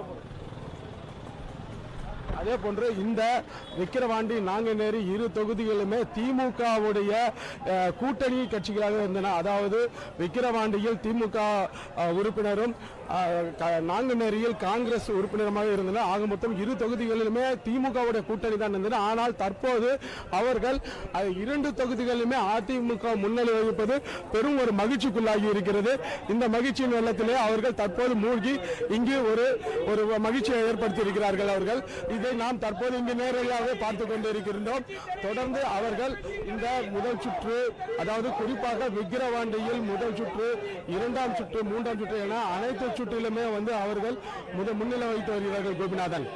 அதே போன்று இந்த விக்கிரவாண்டி நாங்குநேரி இரு தொகுதிகளுமே திமுகவுடைய கூட்டணி கட்சிகளாக இருந்தன. அதாவது விக்கிரவாண்டியில் திமுக உறுப்பினரும் நாங்குநேரியில் காங்கிரஸ் உறுப்பினருமாக இருந்தன. ஆக மொத்தம் இரு தொகுதிகளிலுமே திமுகவுடைய கூட்டணி தான் இருந்தன. ஆனால் தற்போது அவர்கள் 2 தொகுதிகளிலுமே அதிமுக முன்னிலை வகிப்பது பெரும் ஒரு மகிழ்ச்சிக்குள்ளாகி இருக்கிறது. இந்த மகிழ்ச்சியின் வெள்ளத்திலே அவர்கள் தற்போது மூழ்கி இங்கு ஒரு மகிழ்ச்சியை ஏற்படுத்தி இருக்கிறார்கள். அவர்கள் இதை நாம் தற்போது இங்கு நேரடியாக பார்த்துக் கொண்டிருக்கின்றோம். தொடர்ந்து அவர்கள் இந்த முதல் சுற்று, அதாவது குறிப்பாக விக்கிரவாண்டியில் முதல் சுற்று, 2ஆம் சுற்று, 3ஆம் சுற்று என அனைத்து சுற்றிலுமே அவர்கள் முன்னிலை வைத்து வருகிறார்கள். கோபிநாதன்.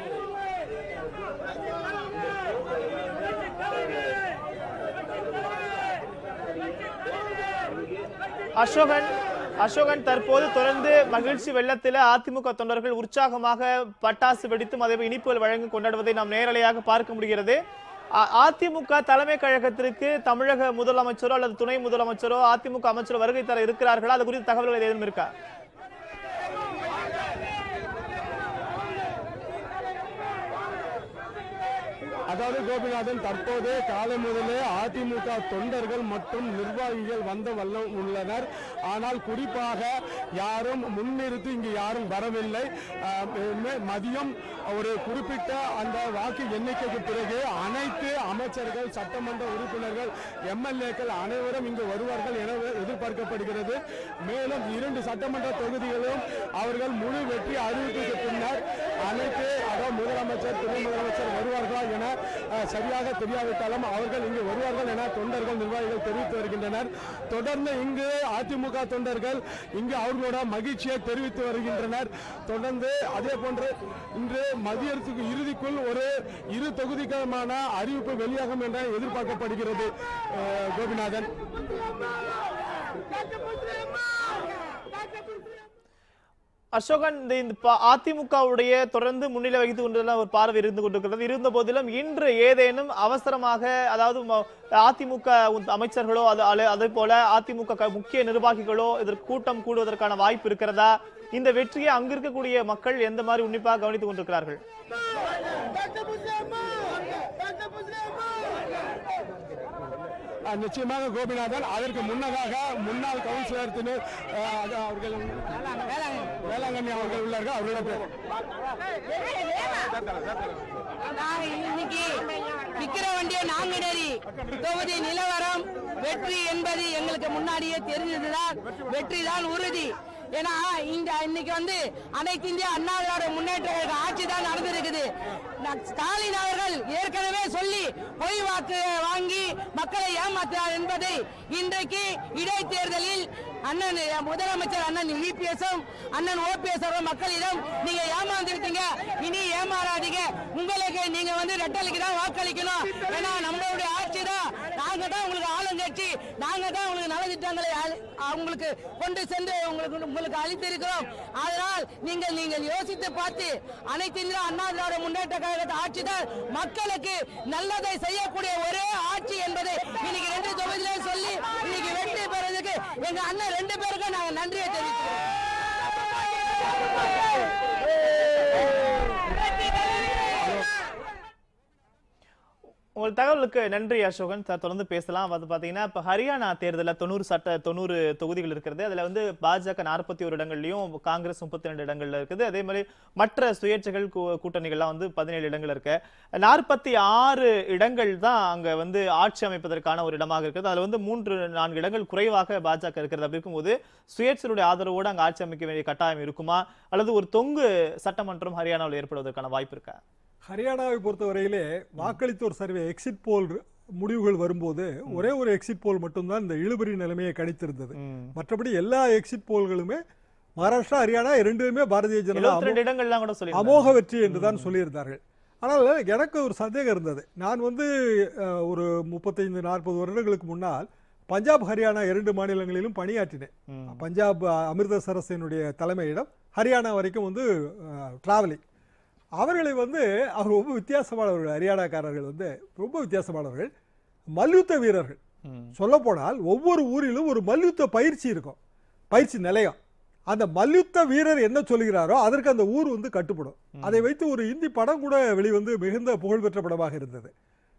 அசோகன் தற்போது தொடர்ந்து மகிழ்ச்சி வெள்ளத்தில் அதிமுக தொண்டர்கள் உற்சாகமாக பட்டாசு வெடித்தும் அதே இனிப்புகள் வழங்கி கொண்டாடுவதை நாம் நேரலையாக பார்க்க முடிகிறது. அதிமுக தலைமை கழகத்திற்கு தமிழக முதலமைச்சரோ அல்லது துணை முதலமைச்சரோ அதிமுக அமைச்சரோ வருகை தர இருக்கிறார்களா? அது குறித்த தகவல்கள் ஏதும் இருக்கா? அதாவது கோபிநாதன், தற்போது காலை முதலே அதிமுக தொண்டர்கள் மற்றும் நிர்வாகிகள் வந்த வண்ணம் உள்ளனர். ஆனால் குறிப்பாக யாரும் முன்னிறுத்தி இங்கு யாரும் வரவில்லை. மதியம் ஒரு குறிப்பிட்ட அந்த வாக்கு எண்ணிக்கைக்கு பிறகு அனைத்து அமைச்சர்கள், சட்டமன்ற உறுப்பினர்கள், எம்எல்ஏக்கள் அனைவரும் இங்கு வருவார்கள் என எதிர்பார்க்கப்படுகிறது. மேலும் 2 சட்டமன்ற தொகுதிகளும் அவர்கள் முழு வெற்றி அறிவிப்புக்கு பின்னர் அனைத்து, அதாவது முதலமைச்சர், துணை முதலமைச்சர் வருவார்களா என சரியாக தெரியாவிட்டாலும் அவர்கள் இங்கு வருவார்கள் என தொண்டர்கள், நிர்வாகிகள் தெரிவித்து வருகின்றனர். தொடர்ந்து இங்கு அதிமுக தொண்டர்கள் இங்கு அவர்களோட மகிழ்ச்சியை தெரிவித்து வருகின்றனர். தொடர்ந்து அதே போன்று இன்று மதியத்துக்கு இறுதிக்குள் ஒரு 2 தொகுதிகளுமான அறிவிப்பு வெளியாகும் என எதிர்பார்க்கப்படுகிறது. கோபிநாதன். அசோகன், இந்த அதிமுகவுடைய தொடர்ந்து முன்னிலை வகித்துக் கொண்டுள்ள ஒரு பார்வை இருந்து கொண்டிருக்கிறது. இருந்த போதிலும் இன்று ஏதேனும் அவசரமாக, அதாவது அதிமுக அமைச்சர்களோ அதே போல அதிமுக முக்கிய நிர்வாகிகளோ இதற்கு கூட்டம் கூடுவதற்கான வாய்ப்பு இருக்கிறதா? இந்த வெற்றியை அங்கு இருக்கக்கூடிய மக்கள் எந்த மாதிரி உன்னிப்பாக கவனித்துக் கொண்டிருக்கிறார்கள்? நிச்சயமாக கோபிநாதன், அதற்கு முன்னதாக முன்னாள் கவுன்சிலர் அவர்கள் வேளாங்கண்ணி அவர்கள் உள்ளார்கள். அவர்களிடம் இன்னைக்கு விக்கிரவாண்டி நாங்குநேரி தொகுதி நிலவரம் வெற்றி என்பது எங்களுக்கு முன்னாடியே தெரிஞ்சதுதான். வெற்றி தான் உறுதி. ஏன்னா இன்னைக்கு அனைத்து இந்திய அண்ணா திராவிட முன்னேற்ற கழக ஆட்சி தான் நடந்திருக்குது. ஸ்டாலின் அவர்கள் ஏற்கனவே சொல்லி பொய் வாக்கு வாங்கி மக்களை ஏமாற்றார் என்பதை இன்றைக்கு இடைத்தேர்தலில் அண்ணன் முதலமைச்சர் அண்ணன் இபிஎஸும் அண்ணன் ஓபிஎஸ் மக்களிடம் நீங்க ஏமாந்து விட்டீங்க, இனி ஏமாறாதீங்க, உங்களுக்கு நீங்க ரெட்டலைக்கு தான் வாக்களிக்கணும், ஏன்னா நம்மளுடைய ஆட்சி தான், நாங்க தான் உங்களுக்கு ஆளுங்கட்சி, நாங்க தான் உங்களுக்கு நலத்திட்டங்களை உங்களுக்கு கொண்டு சென்று உங்களுக்கு அளித்திருக்கிறோம். அதனால் நீங்கள் யோசித்து பார்த்து அனைத்து இந்திய அண்ணா திராவிட முன்னேற்ற கழக ஆட்சி தான் மக்களுக்கு நல்லதை செய்யக்கூடிய ஒரே ஆட்சி என்பதை இன்னைக்கு 2 தொகுதியிலே சொல்லி இன்னைக்கு வெற்றி பெறதுக்கு எங்க அண்ணன் 2 பேருக்கும் நாங்கள் நன்றியை தெரிவிக்கிறோம். உங்கள் தகவலுக்கு நன்றி அசோகன். தொடர்ந்து பேசலாம். பாத்தீங்கன்னா இப்ப ஹரியானா தேர்தலில் 90 தொகுதிகள் இருக்கிறது. அதுல பாஜக 41 இடங்கள்லயும், காங்கிரஸ் 32 இடங்கள்ல இருக்குது. அதே மாதிரி மற்ற சுயேட்சைகள் கூட்டணிகள்லாம் 17 இடங்கள் இருக்கு. 46 இடங்கள் தான் அங்க ஆட்சி அமைப்பதற்கான ஒரு இடமாக இருக்குது. அதுல 3-4 இடங்கள் குறைவாக பாஜக இருக்கிறது. அப்படி இருக்கும்போது சுயேட்சையுடைய ஆதரவோடு அங்க ஆட்சி அமைக்க வேண்டிய கட்டாயம் இருக்குமா, அல்லது ஒரு தொங்கு சட்டமன்றம் ஹரியானாவில் ஏற்படுவதற்கான வாய்ப்பு இருக்கா? ஹரியானாவை பொறுத்தவரையிலே வாக்களித்தோர் சர்வே, எக்ஸிட் போல் முடிவுகள் வரும்போது ஒரே ஒரு எக்ஸிட் போல் மட்டும்தான் இந்த இழுபறி நிலைமையை கணித்திருந்தது. மற்றபடி எல்லா எக்ஸிட் போல்களுமே மகாராஷ்டிரா, ஹரியானா இரண்டுமே பாரதிய ஜனதா அமோக வெற்றி என்றுதான் சொல்லியிருந்தார்கள். ஆனால் எனக்கு ஒரு சந்தேகம் இருந்தது. நான் வந்து ஒரு 35-40 வருடங்களுக்கு முன்னால் பஞ்சாப், ஹரியானா 2 மாநிலங்களிலும் பணியாற்றினேன். பஞ்சாப் அமிர்தசரஸினுடைய தலைமையிடம், ஹரியானா வரைக்கும் வந்து டிராவலிங். அவர்களை வந்து அவர் ரொம்ப வித்தியாசமானவர்கள். ஹரியானாக்காரர்கள் வந்து ரொம்ப வித்தியாசமானவர்கள், மல்யுத்த வீரர்கள். சொல்ல போனால் ஒவ்வொரு ஊரிலும் ஒரு மல்யுத்த பயிற்சி இருக்கும், பயிற்சி நிலையம். அந்த மல்யுத்த வீரர் என்ன சொல்கிறாரோ அதற்கு அந்த ஊர் வந்து கட்டுப்படும். அதை வைத்து ஒரு இந்தி படம் கூட வெளிவந்து மிகுந்த புகழ்பெற்ற படமாக இருந்தது.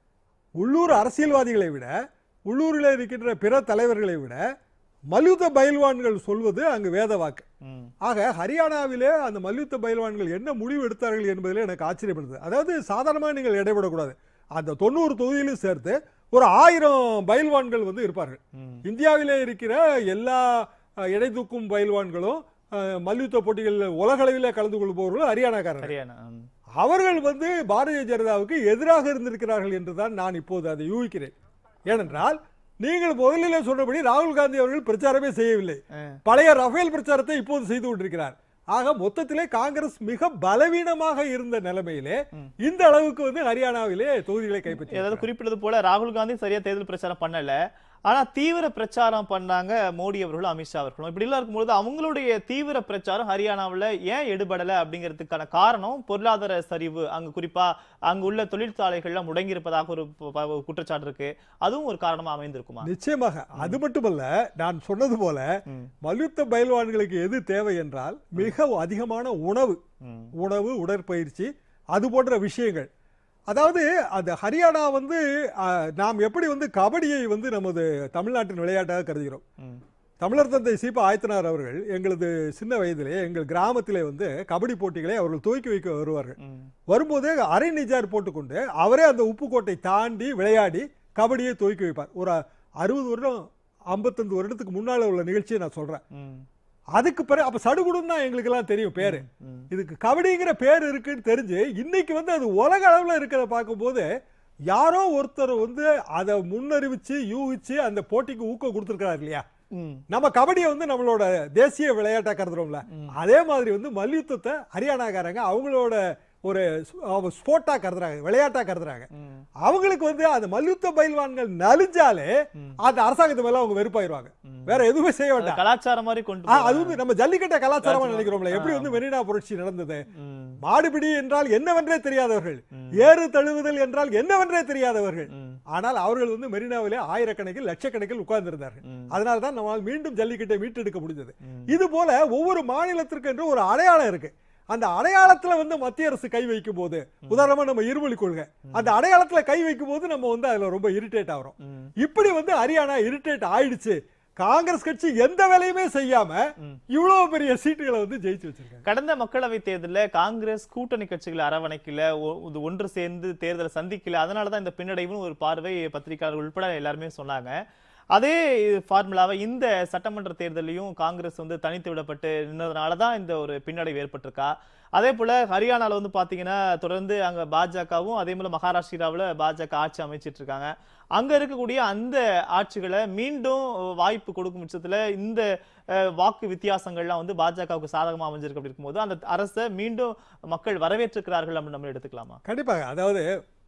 உள்ளூர் அரசியல்வாதிகளை விட, உள்ளூரில் இருக்கின்ற பிற தலைவர்களை விட மல்யுத்த பயில்வான்கள் சொல்வது அங்கு வேத வாக்கு. ஆக ஹரியானாவிலே அந்த மல்யுத்த பயில்வான்கள் என்ன முடிவு எடுத்தார்கள் என்பதிலே எனக்கு ஆச்சரியம் இருந்தது. அதாவது சாதாரணமாக நீங்கள் இடைவிடக்கூடாது. அந்த 90 தொகுதியிலும் சேர்த்து ஒரு 1000 பயில்வான்கள் வந்து இருப்பார்கள். இந்தியாவிலே இருக்கிற எல்லா எடை தூக்கும் பயில்வான்களும் மல்யுத்த போட்டிகளில் உலகளவில் கலந்து கொள்பவர்களும் ஹரியானாக்காரர்கள். அவர்கள் வந்து பாரதிய ஜனதாவுக்கு எதிராக இருந்திருக்கிறார்கள் என்றுதான் நான் இப்போது அதை யூகிக்கிறேன். ஏனென்றால் நீங்கள் முதலிலே சொன்னபடி ராகுல் காந்தி அவர்கள் பிரச்சாரமே செய்யவில்லை. பழைய ரஃபேல் பிரச்சாரத்தை இப்போது செய்து கொண்டிருக்கிறார். ஆக மொத்தத்திலே காங்கிரஸ் மிக பலவீனமாக இருந்த நிலைமையிலே இந்த அளவுக்கு வந்து ஹரியானாவிலே தொகுதிகளை கைப்பற்றி, ஏதாவது குறிப்பிட்டது போல ராகுல் காந்தி சரியா தேர்தல் பிரச்சாரம் பண்ணல, ஆனா தீவிர பிரச்சாரம் பண்ணாங்க மோடி அவர்களும் அமித்ஷா அவர்களும். இப்படி எல்லாம் இருக்கும்போது அவங்களுடைய தீவிர பிரச்சாரம் ஹரியானாவில் ஏன் எடுபடலை அப்படிங்கிறதுக்கான காரணம் பொருளாதார சரிவு. அங்கு குறிப்பா அங்கு உள்ள தொழிற்சாலைகள்லாம் முடங்கி இருப்பதாக ஒரு குற்றச்சாட்டு இருக்கு. அதுவும் ஒரு காரணமா அமைந்திருக்குமா? நிச்சயமாக. அது மட்டுமல்ல, நான் சொன்னது போல மல்யுத்த பயில்வான்களுக்கு எது தேவை என்றால் மிக அதிகமான உணவு, உடற்பயிற்சி, அது போன்ற விஷயங்கள். அதாவது அந்த ஹரியானா வந்து நாம் எப்படி வந்து கபடியை வந்து நமது தமிழ்நாட்டின் விளையாட்டாக கருதுகிறோம். தமிழர் தந்தை சீபா ஆயத்தனார் அவர்கள் எங்களது சின்ன வயதிலே எங்கள் கிராமத்திலே வந்து கபடி போட்டிகளை அவர்கள் துவக்கி வைக்க வருவார்கள். வரும்போதே அரை நிஜார் போட்டுக்கொண்டு அவரே அந்த உப்புக்கோட்டை தாண்டி விளையாடி கபடியை துவக்கி வைப்பார். ஒரு 60 வருடம் 55 வருடத்துக்கு முன்னால உள்ள நிகழ்ச்சியை நான் சொல்றேன். அதுக்கு பிறகு அப்ப சடுகுடும் தான் எங்களுக்கு எல்லாம் தெரியும் பேரு. இதுக்கு கபடிங்கிற பேர் இருக்குன்னு தெரிஞ்சு இன்னைக்கு வந்து அது உலக அளவுல இருக்கிறத பார்க்கும்போது யாரோ ஒருத்தர் வந்து அதை முன்னறிவிச்சு யூகிச்சு அந்த போட்டிக்கு ஊக்கம் கொடுத்திருக்கிறார் இல்லையா. நம்ம கபடியை வந்து நம்மளோட தேசிய விளையாட்டா கருதுறோம்ல, அதே மாதிரி வந்து மல்யுத்தத்தை ஹரியானாக்காரங்க அவங்களோட ஒரு ஸ்போர்ட்டா கருதுறாங்க, விளையாட்டா கருதுறாங்க. அவங்களுக்கு வந்து அந்த மல்யுத்த பயில்வான்கள் நலிஞ்சாலே அந்த அரசாங்கத்து மேல அவங்க வெறுப்பாயிருவாங்க. வேற எதுவுமே செய்ய வேண்டாம். கலாச்சாரம் மாதிரி கொண்டு அது வந்து நம்ம ஜல்லிக்கட்டை கலாச்சாரமா நினைக்கிறோம்ல. எப்படி வந்து மெரினா புரட்சி நடந்தது, மாடுபிடி என்றால் என்னவென்றே தெரியாதவர்கள், ஏறு தழுவுதல் என்றால் என்னவென்றே தெரியாதவர்கள். ஆனால் அவர்கள் வந்து மெரினாவிலே ஆயிரக்கணக்கில் லட்சக்கணக்கில் உட்கார்ந்து இருந்தார்கள். அதனால்தான் நம்மால் மீண்டும் ஜல்லிக்கட்டை மீட்டெடுக்க முடிந்தது. இது போல ஒவ்வொரு மாநிலத்திற்கு என்று ஒரு அடையாளம் இருக்கு. அந்த அடையாளத்துல வந்து மத்திய அரசு கை வைக்கும் போது, உதாரணமா நம்ம இருமொழி கொள்கை, அந்த அடையாளத்துல கை வைக்கும் போது நம்ம வந்து அதுல ரொம்ப இரிட்டேட் ஆகிறோம். இப்படி வந்து ஹரியானா இரிட்டேட் ஆயிடுச்சு. காங்கிரஸ் கட்சி எந்த வேலையுமே செய்யாம இவ்வளவு பெரிய சீட்டுகளை வந்து ஜெயிச்சு வச்சிருக்காங்க. கடந்த மக்களவை தேர்தலில் காங்கிரஸ் கூட்டணி கட்சிகளை அரவணைக்கல, ஒன்று சேர்ந்து தேர்தலை சந்திக்கல, அதனாலதான் இந்த பின்னடைவுன்னு ஒரு பார்வை பத்திரிகையாளர்கள் உட்பட எல்லாருமே சொன்னாங்க. அதே ஃபார்முலாவை இந்த சட்டமன்ற தேர்தலையும் காங்கிரஸ் வந்து தனித்து விடப்பட்டு நின்றதுனாலதான் இந்த ஒரு பின்னடைவு ஏற்பட்டிருக்கா? அதே போல ஹரியானால வந்து பாத்தீங்கன்னா தொடர்ந்து அங்க பாஜகவும், அதே போல மகாராஷ்டிராவில் பாஜக ஆட்சி அமைச்சிட்டு இருக்காங்க. அங்க இருக்கக்கூடிய அந்த ஆட்சிகளை மீண்டும் வாய்ப்பு கொடுக்கும் பட்சத்துல இந்த வாக்கு வித்தியாசங்கள்லாம் வந்து பாஜகவுக்கு சாதகமா அமைஞ்சிருக்கு. அப்படி இருக்கும்போது அந்த அரசை மீண்டும் மக்கள் வரவேற்றிருக்கிறார்கள் அப்படின்னு நம்ம எடுத்துக்கலாமா? கண்டிப்பாக. அதாவது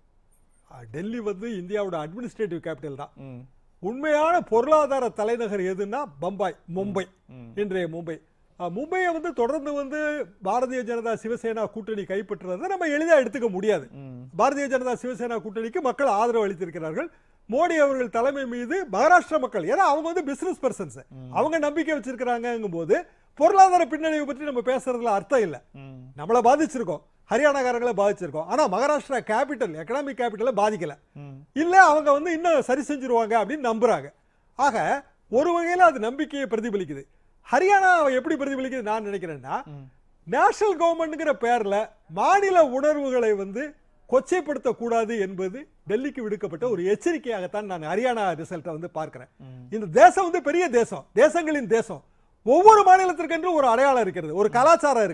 டெல்லி வந்து இந்தியாவோட அட்மினிஸ்ட்ரேட்டிவ் கேபிட்டல் தான். உண்மையான பொருளாதார தலைநகர் எதுன்னா பம்பாய், மும்பை, இன்றைய மும்பை. மும்பையை வந்து தொடர்ந்து வந்து பாரதிய ஜனதா சிவசேனா கூட்டணி கைப்பற்றுறதை நம்ம எளிதா எடுத்துக்க முடியாது. பாரதிய ஜனதா சிவசேனா கூட்டணிக்கு மக்கள் ஆதரவு அளித்திருக்கிறார்கள். மோடி அவர்கள் தலைமை மீது மகாராஷ்டிரா மக்கள், ஏன்னா அவங்க வந்து பிசினஸ் பர்சன்ஸ், அவங்க நம்பிக்கை வச்சிருக்கிறாங்கும் போது பொருளாதார பின்னடைவு பற்றி நம்ம பேசுறதுல அர்த்தம் இல்லை. நம்மளை பாதிச்சிருக்கோம், ஹரியானாக்காரங்களை பாதிச்சிருக்கோம். ஆனா மகாராஷ்டிரா கேபிட்டல், எக்கனாமிக் கேபிட்டலை பாதிக்கல. இல்ல அவங்க வந்து இன்னும் சரி செஞ்சிருவாங்க அப்படின்னு நம்புறாங்க. ஆக ஒரு வகையில அது நம்பிக்கையை பிரதிபலிக்குது. ஹரியானாவை எப்படி பிரதிபலிக்குது நான் நினைக்கிறேன்னா, நேஷனல் கவர்மெண்ட்ங்கிற பேர்ல மாநில உணர்வுகளை வந்து கொச்சைப்படுத்த கூடாது என்பது டெல்லிக்கு விடுக்கப்பட்ட ஒரு எச்சரிக்கையாகத்தான் நான் ஹரியானா ரிசல்ட்டை வந்து பார்க்கிறேன். இந்த தேசம் வந்து பெரிய தேசம், தேசங்களின் தேசம். ஒவ்வொரு மாநிலத்திற்கென்று ஒரு அடையாளம் இருக்கிறது, ஒரு கலாச்சாரம் இருக்கு.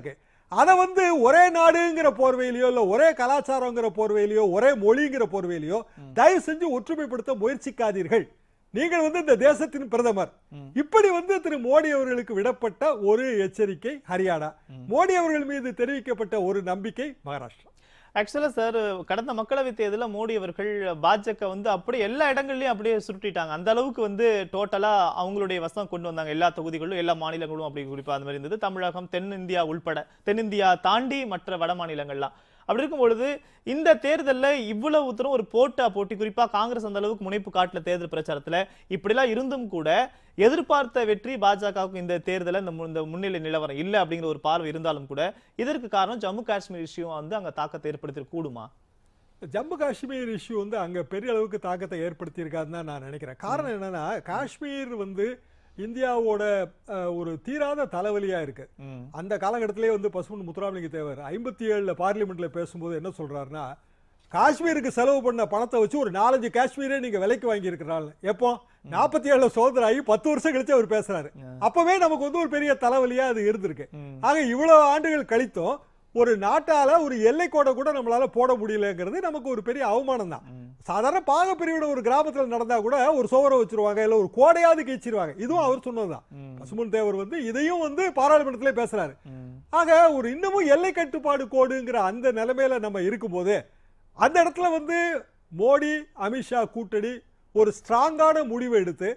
அதை வந்து ஒரே நாடுங்கிற போர்வையிலையோ இல்ல ஒரே கலாச்சாரங்கிற போர்வையிலையோ ஒரே மொழிங்கிற போர்வையிலையோ தயவு செஞ்சு ஒற்றுமைப்படுத்த முயற்சிக்காதீர்கள். நீங்கள் வந்து இந்த தேசத்தின் பிரதமர். இப்படி வந்து திரு மோடி அவர்களுக்கு விடப்பட்ட ஒரு எச்சரிக்கை ஹரியானா, மோடி அவர்கள் மீது தெரிவிக்கப்பட்ட ஒரு நம்பிக்கை மகாராஷ்டிரா. ஆக்சுவலா சார், கடந்த மக்களவை தேர்தலில் மோடி அவர்கள் பாஜக வந்து அப்படியே எல்லா இடங்கள்லயும் அப்படியே சுருட்டிட்டாங்க. அந்த அளவுக்கு வந்து டோட்டலா அவங்களுடைய வசம் கொண்டு வந்தாங்க. எல்லா தொகுதிகளும் எல்லா மாநிலங்களும் அப்படி குறிப்பா அந்த மாதிரி இருந்தது. தமிழகம், தென்னிந்தியா உள்பட, தென்னிந்தியா தாண்டி மற்ற வட மாநிலங்கள்லாம். அப்படி இருக்கும் பொழுது இந்த தேர்தலில் இவ்வளவு தூரம் ஒரு போட்டி குறிப்பா காங்கிரஸ் அந்த அளவுக்கு முனைப்பு காட்டல தேர்தல் பிரச்சாரத்துல. இப்படிலாம் இருந்தும் கூட எதிர்பார்த்த வெற்றி பாஜகவுக்கு இந்த தேர்தலில் இந்த முன்னிலை நிலவரம் இல்லை அப்படிங்கிற ஒரு பார்வை இருந்தாலும் கூட இதற்கு காரணம் ஜம்மு காஷ்மீர் இஷ்யூ வந்து அங்க தாக்கத்தை ஏற்படுத்தி கூடுமா? ஜம்மு காஷ்மீர் இஷ்யூ வந்து அங்க பெரிய அளவுக்கு தாக்கத்தை ஏற்படுத்தி இருக்காதுன்னு தான் நான் நினைக்கிறேன். காரணம் என்னன்னா, காஷ்மீர் வந்து இந்தியாவோட ஒரு தீராத தலைவலியா இருக்கு. அந்த காலகட்டத்திலே வந்து பசுமன் முத்துராமலிங்க தேவர் 57 பார்லிமெண்ட்ல பேசும்போது என்ன சொல்றாருன்னா, காஷ்மீருக்கு செலவு பண்ண பணத்தை வச்சு ஒரு 4-5 காஷ்மீரே நீங்க விலைக்கு வாங்கி இருக்கிறாங்க. எப்போ 47 சுதந்திரம் ஆகி 10 வருஷம் கழிச்சு அவர் பேசுறாரு. அப்பவே நமக்கு வந்து ஒரு பெரிய தலைவலியா அது இருந்திருக்கு. ஆக இவ்வளவு ஆண்டுகள் கழித்தும் ஒரு நாட்டால ஒரு எல்லை கோடை கூட நம்மளால போட முடியலங்கிறது நமக்கு ஒரு பெரிய அவமானம் தான். சாதாரண பாக பிரிவிட ஒரு கிராமத்தில் நடந்தா கூட ஒரு சோவரை வச்சிருவாங்க, இல்ல ஒரு கோடையாவது கீச்சிருவாங்க. இதுவும் அவர் சொன்னதுதான். பசுமன் தேவர் வந்து இதையும் வந்து பாராளுமன்றத்திலே பேசுறாரு. ஆக ஒரு இன்னமும் எல்லை கட்டுப்பாடு கோடுங்கிற அந்த நிலைமையில நம்ம இருக்கும்போது அந்த இடத்துல வந்து மோடி அமித்ஷா கூட்டணி ஒரு ஸ்ட்ராங்கான முடிவு எடுத்து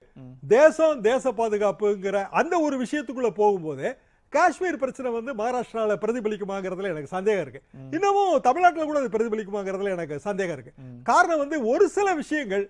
தேச பாதுகாப்புங்கிற அந்த ஒரு விஷயத்துக்குள்ள போகும்போது காஷ்மீர் பிரச்சனை வந்து மகாராஷ்டிரால பிரதிபலிக்குமாங்கிறதுல எனக்கு சந்தேகம் இருக்கு. இன்னமும் தமிழ்நாட்டில் கூட அது பிரதிபலிக்குமாங்கிறதுல எனக்கு சந்தேகம் இருக்கு. காரணம் வந்து ஒரு சில விஷயங்கள்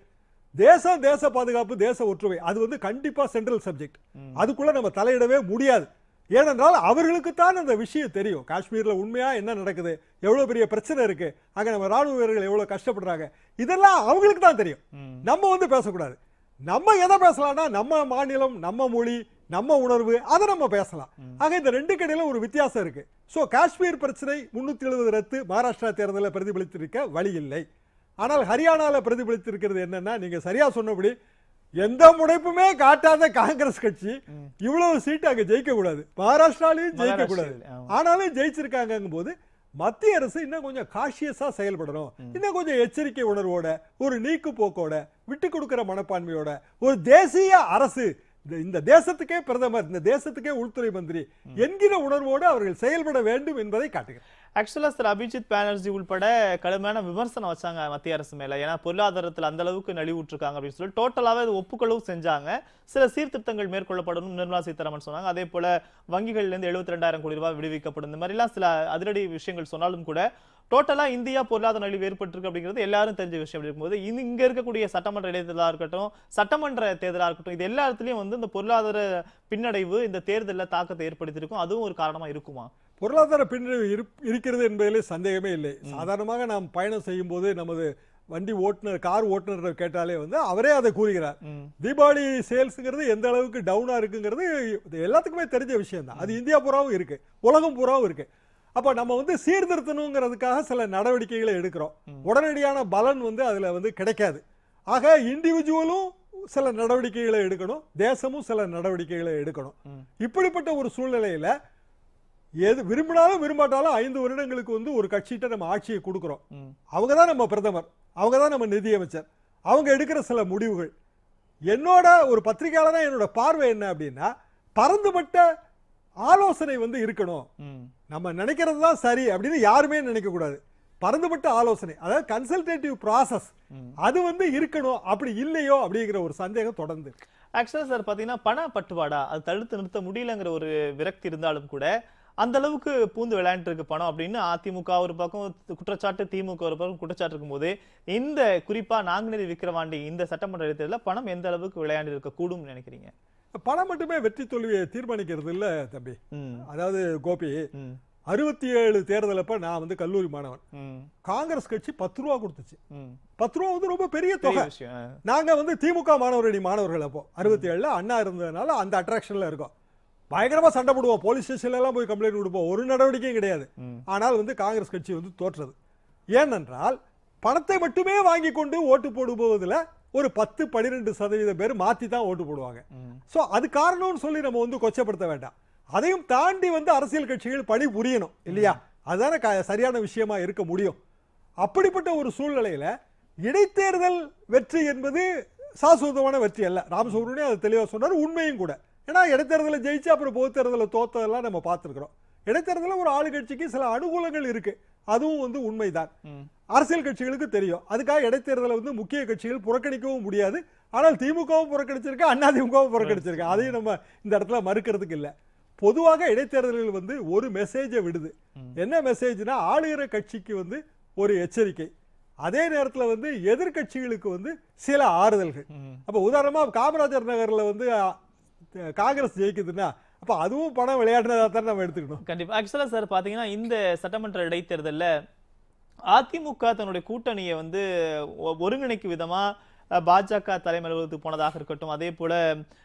தேச பாதுகாப்பு, தேச ஒற்றுமை, அது வந்து கண்டிப்பா சென்ட்ரல் சப்ஜெக்ட். அதுக்குள்ள நம்ம தலையிடவே முடியாது. ஏனென்றால் அவர்களுக்கு தான் அந்த விஷயம் தெரியும். காஷ்மீர்ல உண்மையா என்ன நடக்குது, எவ்வளவு பெரிய பிரச்சனை இருக்கு, அங்க நம்ம ராணுவ வீரர்கள் எவ்வளவு கஷ்டப்படுறாங்க, இதெல்லாம் அவங்களுக்கு தான் தெரியும். நம்ம வந்து பேசக்கூடாது. நம்ம எதை பேசலாம்னா நம்ம மாநிலம், நம்ம மொழி, நம்ம உணர்வு, அதை நம்ம பேசலாம். ஆக இந்த ரெண்டு கடையில ஒரு வித்தியாசம் இருக்கு. சோ காஷ்மீர் பிரச்சனை 370 ரத்து மகாராஷ்டிரா தேர்தலில் பிரதிபலித்திருக்க வழி இல்லை. ஆனால் ஹரியானால பிரதிபலித்திருக்கிறது என்னன்னா, நீங்க சரியா சொன்னபடி எந்த முனைப்புமே காட்டாத காங்கிரஸ் கட்சி இவ்வளவு சீட் அங்க ஜெயிக்க கூடாது, மகாராஷ்டிராலையும் ஜெயிக்க கூடாது. ஆனாலும் ஜெயிச்சிருக்காங்க போது மத்திய அரசு இன்னும் கொஞ்சம் காஷியஸா செயல்படணும். இன்னும் கொஞ்சம் எச்சரிக்கை உணர்வோட, ஒரு நீக்கு போக்கோட, விட்டு கொடுக்கிற மனப்பான்மையோட, ஒரு தேசிய அரசு, இந்த தேசத்துக்கே பிரதமர், இந்த தேசத்துக்கே உள்துறை மந்திரி என்கிற உணர்வோடு அவர்கள் செயல்பட வேண்டும் என்பதை காட்டுகிறேன். ஆக்சுவலா சார், அபிஜித் பானர்ஜி உள்பட கடுமையான விமர்சனம் வச்சாங்க மத்திய அரசு மேல. ஏன்னா பொருளாதாரத்தில் அந்த அளவுக்கு நலிவுற்றிருக்காங்க அப்படின்னு சொல்லி டோட்டலாவே அது ஒப்புக்கொள்ளவும் செஞ்சாங்க. சில சீர்திருத்தங்கள் மேற்கொள்ளப்படும் நிர்மலா சீதாராமன் சொன்னாங்க. அதே போல வங்கிகள்ல இருந்து 72,000 கோடி ரூபாய் விடுவிக்கப்படும், இந்த மாதிரி எல்லாம் சில அதிரடி விஷயங்கள் சொன்னாலும் கூட டோட்டலா இந்தியா பொருளாதார நலிவு ஏற்பட்டிருக்கு அப்படிங்கிறது எல்லாரும் தெரிஞ்ச விஷயம். இருக்கும்போது இங்க இருக்கக்கூடிய சட்டமன்ற இடைத்தேர்தலா இருக்கட்டும், சட்டமன்ற தேர்தலா இருக்கட்டும், இது எல்லா இடத்துலயும் வந்து இந்த பொருளாதார பின்னடைவு இந்த தேர்தலில் தாக்கத்தை ஏற்படுத்தியிருக்கும். அதுவும் ஒரு காரணமா இருக்குமா? பொருளாதார பின்னடைவு இருக்கிறது என்பதிலே சந்தேகமே இல்லை. சாதாரணமாக நாம் பயணம் செய்யும் போது நமது வண்டி ஓட்டுநர், கார் ஓட்டுநர் கேட்டாலே வந்து அவரே அதை கூறுகிறார். தீபாவளி சேல்ஸ்ங்கிறது எந்த அளவுக்கு டவுனா இருக்குங்கிறது எல்லாத்துக்குமே தெரிஞ்ச விஷயம் தான். அது இந்தியா பூராவும் இருக்கு, உலகம் பூராவும் இருக்கு. அப்ப நம்ம வந்து சீர்திருத்தணுங்கிறதுக்காக சில நடவடிக்கைகளை எடுக்கிறோம். உடனடியான பலன் வந்து அதுல வந்து கிடைக்காது. ஆக இண்டிவிஜுவலும் சில நடவடிக்கைகளை எடுக்கணும், தேசமும் சில நடவடிக்கைகளை எடுக்கணும். இப்படிப்பட்ட ஒரு சூழ்நிலையில எது விரும்பினாலும் விரும்பாட்டாலும் 5 வருடங்களுக்கு வந்து ஒரு கட்சிகிட்ட நம்ம ஆட்சியை கொடுக்கிறோம். அவங்க தான் நம்ம பிரதமர், அவங்க தான் நம்ம நிதியமைச்சர், அவங்க எடுக்கிற சில முடிவுகள். என்னோட ஒரு பத்திரிகையாளனா என்னோட பார்வை என்ன அப்படின்னா, பரந்துபட்ட ஆலோசனை வந்து இருக்கணும். நம்ம நினைக்கிறது தான் சரி அப்படின்னு யாருமே நினைக்க கூடாது. பரந்துபட்ட ஆலோசனை, அதாவது கன்சல்டேட்டிவ் ப்ராசஸ், அது வந்து இருக்கணும். அப்படி இல்லையோ அப்படிங்கிற ஒரு சந்தேகம் தொடர்ந்து. ஆக்சுவலா சார் பாத்தீங்கன்னா பண பட்டுவாடா அது தடுத்து நிறுத்த முடியலங்கிற ஒரு விரக்தி இருந்தாலும் கூட அந்த அளவுக்கு பூந்து விளையாண்டு இருக்கு பணம் அப்படின்னு அதிமுக ஒரு பக்கம் குற்றச்சாட்டு, திமுக ஒரு பக்கம் குற்றச்சாட்டு இருக்கும் போது இந்த குறிப்பா நாங்குநேரி விக்கிரவாண்டி இந்த சட்டமன்ற இடைத்தேர்தலில் பணம் எந்த அளவுக்கு விளையாண்டு இருக்க கூடும் நினைக்கிறீங்க? பணம் மட்டுமே வெற்றி தோல்வியை தீர்மானிக்கிறது இல்ல தம்பி. அதாவது கோபி, 67 தேர்தலப்ப நான் வந்து கல்லூரி மாணவன். காங்கிரஸ் கட்சி 10 ரூபா கொடுத்துச்சு. 10 ரூபா வந்து ரொம்ப பெரிய தொகை. நாங்க வந்து திமுக மாணவர்கள் அப்போ 67 அண்ணா இருந்ததுனால அந்த அட்ராக்ஷன்ல இருக்கோம். பயங்கரமா சண்டை போடுவோம், போலீஸ் ஸ்டேஷன்ல எல்லாம் போய் கம்ப்ளைண்ட் கொடுப்போம், ஒரு நடவடிக்கையும் கிடையாது. ஆனால் வந்து காங்கிரஸ் கட்சி வந்து தோற்றது. ஏனென்றால் பணத்தை மட்டுமே வாங்கி கொண்டு ஓட்டு போடுவதில் ஒரு 10-12% பேர் மாத்தி தான் ஓட்டு போடுவாங்க. சோ அது காரணம்னு சொல்லி நம்ம வந்து கொச்சப்படுத்த வேண்டாம். அதையும் தாண்டி வந்து அரசியல் கட்சிகள் பணி புரியணும் இல்லையா? அதுதானே சரியான விஷயமா இருக்க முடியும். அப்படிப்பட்ட ஒரு சூழ்நிலையில இடைத்தேர்தல் வெற்றி என்பது சாஸ்வதமான வெற்றி அல்ல. ராமசுப்ரமணியம் அது தெளிவா சொன்னார், உண்மையும் கூட. ஏன்னா இடைத்தேர்தலை ஜெயிச்சு அப்புறம் பொது தேர்தலை தோத்ததெல்லாம் நம்ம பார்த்திருக்கிறோம். இடைத்தேர்தலில் ஒரு ஆளுங்கட்சிக்கு சில அனுகூலங்கள் இருக்கு, அதுவும் வந்து உண்மைதான். அரசியல் கட்சிகளுக்கு தெரியும். அதுக்காக இடைத்தேர்தலை வந்து முக்கிய கட்சிகள் புறக்கணிக்கவும் முடியாது. ஆனால் திமுகவும் புறக்கணிச்சிருக்கா, அதிமுகவும் புறக்கணிச்சிருக்கா, அதையும் நம்ம இந்த இடத்துல மறுக்கிறதுக்கு இல்லை. பொதுவாக இடைத்தேர்தல்கள் வந்து ஒரு மெசேஜை விடுது. என்ன மெசேஜ்னா, ஆளுகிற கட்சிக்கு வந்து ஒரு எச்சரிக்கை, அதே நேரத்துல வந்து எதிர்கட்சிகளுக்கு வந்து சில ஆறுதல்கள். அப்ப உதாரணமா காமராஜர் நகர்ல வந்து காங்கிரஸ் ஜெயிக்குதுன்னா அப்ப அதுவும் பணம் விளையாடுறதா தான் நம்ம எடுத்துக்கணும். கண்டிப்பா. ஆக்சுவலா சார் பாத்தீங்கன்னா இந்த சட்டமன்ற இடைத்தேர்தல்ல அதிமுக தன்னுடைய கூட்டணியை வந்து ஒருங்கிணைக்கும் விதமா பாஜக தலைமை அலுவலகத்துக்கு போனதாக இருக்கட்டும், அதே போல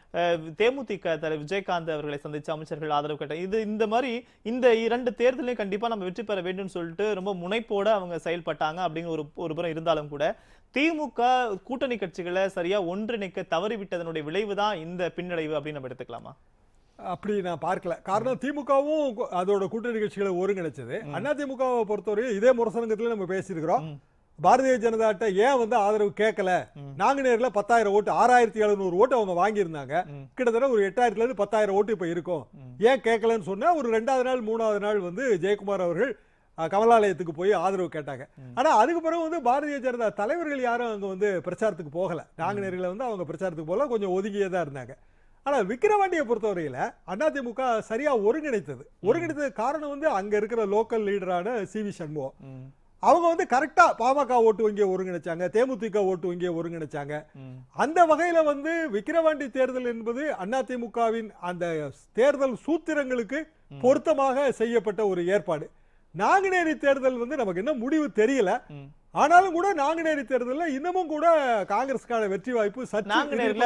தேமுதிக தலைவர் விஜயகாந்த் அவர்களை சந்திச்சு அமைச்சர்கள் ஆதரவு கேட்டாங்க. இந்த மாதிரி இந்த 2 தேர்தலையும் கண்டிப்பா நம்ம வெற்றி பெற வேண்டும் சொல்லிட்டு ரொம்ப முனைப்போட அவங்க செயல்பட்டாங்க அப்படிங்கிற ஒரு புறம் இருந்தாலும் கூட திமுக கூட்டணி கட்சிகளை சரியா ஒன்றிணைக்க தவறிவிட்டதனுடைய விளைவு தான் இந்த பின்னடைவு அப்படின்னு நம்ம எடுத்துக்கலாமா? அப்படி நான் பார்க்கல. காரணம் திமுகவும் அதோட கூட்டணி கட்சிகளை ஒருங்கிணைச்சது. அதிமுகவை பொறுத்தவரை இதே முரசனங்கத்துல நம்ம பேசியிருக்கிறோம். பாரதிய ஜனதாட்ட ஏன் வந்து ஆதரவு கேட்கல, நாங்குநேர்ல 10,000 ஓட்டு 6,700 ஓட்டு அவங்க வாங்கியிருந்தாங்க. கிட்டத்தட்ட ஒரு 8,000ல இருந்து 10,000 ஓட்டு இப்ப இருக்கும். ஏன் கேட்கலன்னு சொன்னா, ஒரு 2வது நாள் 3வது நாள் வந்து ஜெயக்குமார் அவர்கள் கமலாலயத்துக்கு போய் ஆதரவு கேட்டாங்க. ஆனா அதுக்கு பிறகு வந்து பாரதிய ஜனதா தலைவர்கள் யாரும் அங்க வந்து பிரச்சாரத்துக்கு போகல. நாங்குநேரில வந்து அவங்க பிரச்சாரத்துக்கு போகல, கொஞ்சம் ஒதுங்கியே தான் இருந்தாங்க. ஆனா விக்கிரவாண்டியை பொறுத்தவரையில அதிமுக சரியா ஒருங்கிணைத்தது காரணம் வந்து அங்க இருக்கிற லோக்கல் லீடரான சி.வி. சண்முகம். அவங்க வந்து கரெக்டா பாமக ஓட்டு வங்கியை ஒருங்கிணைச்சாங்க, தேமுதிக ஓட்டு வங்கியை ஒருங்கிணைச்சாங்க. அந்த வகையில வந்து விக்கிரவாண்டி தேர்தல் என்பது அதிமுகவின் அந்த தேர்தல் சூத்திரங்களுக்கு பொருத்தமாக செய்யப்பட்ட ஒரு ஏற்பாடு. நாங்குநேரி தேர்தல் வந்து நமக்கு என்ன முடிவு தெரியல. ஆனாலும் கூட நாங்குநேரி தேர்தலில் இன்னமும் கூட காங்கிரஸுக்கான வெற்றி வாய்ப்பு நாங்குநேரில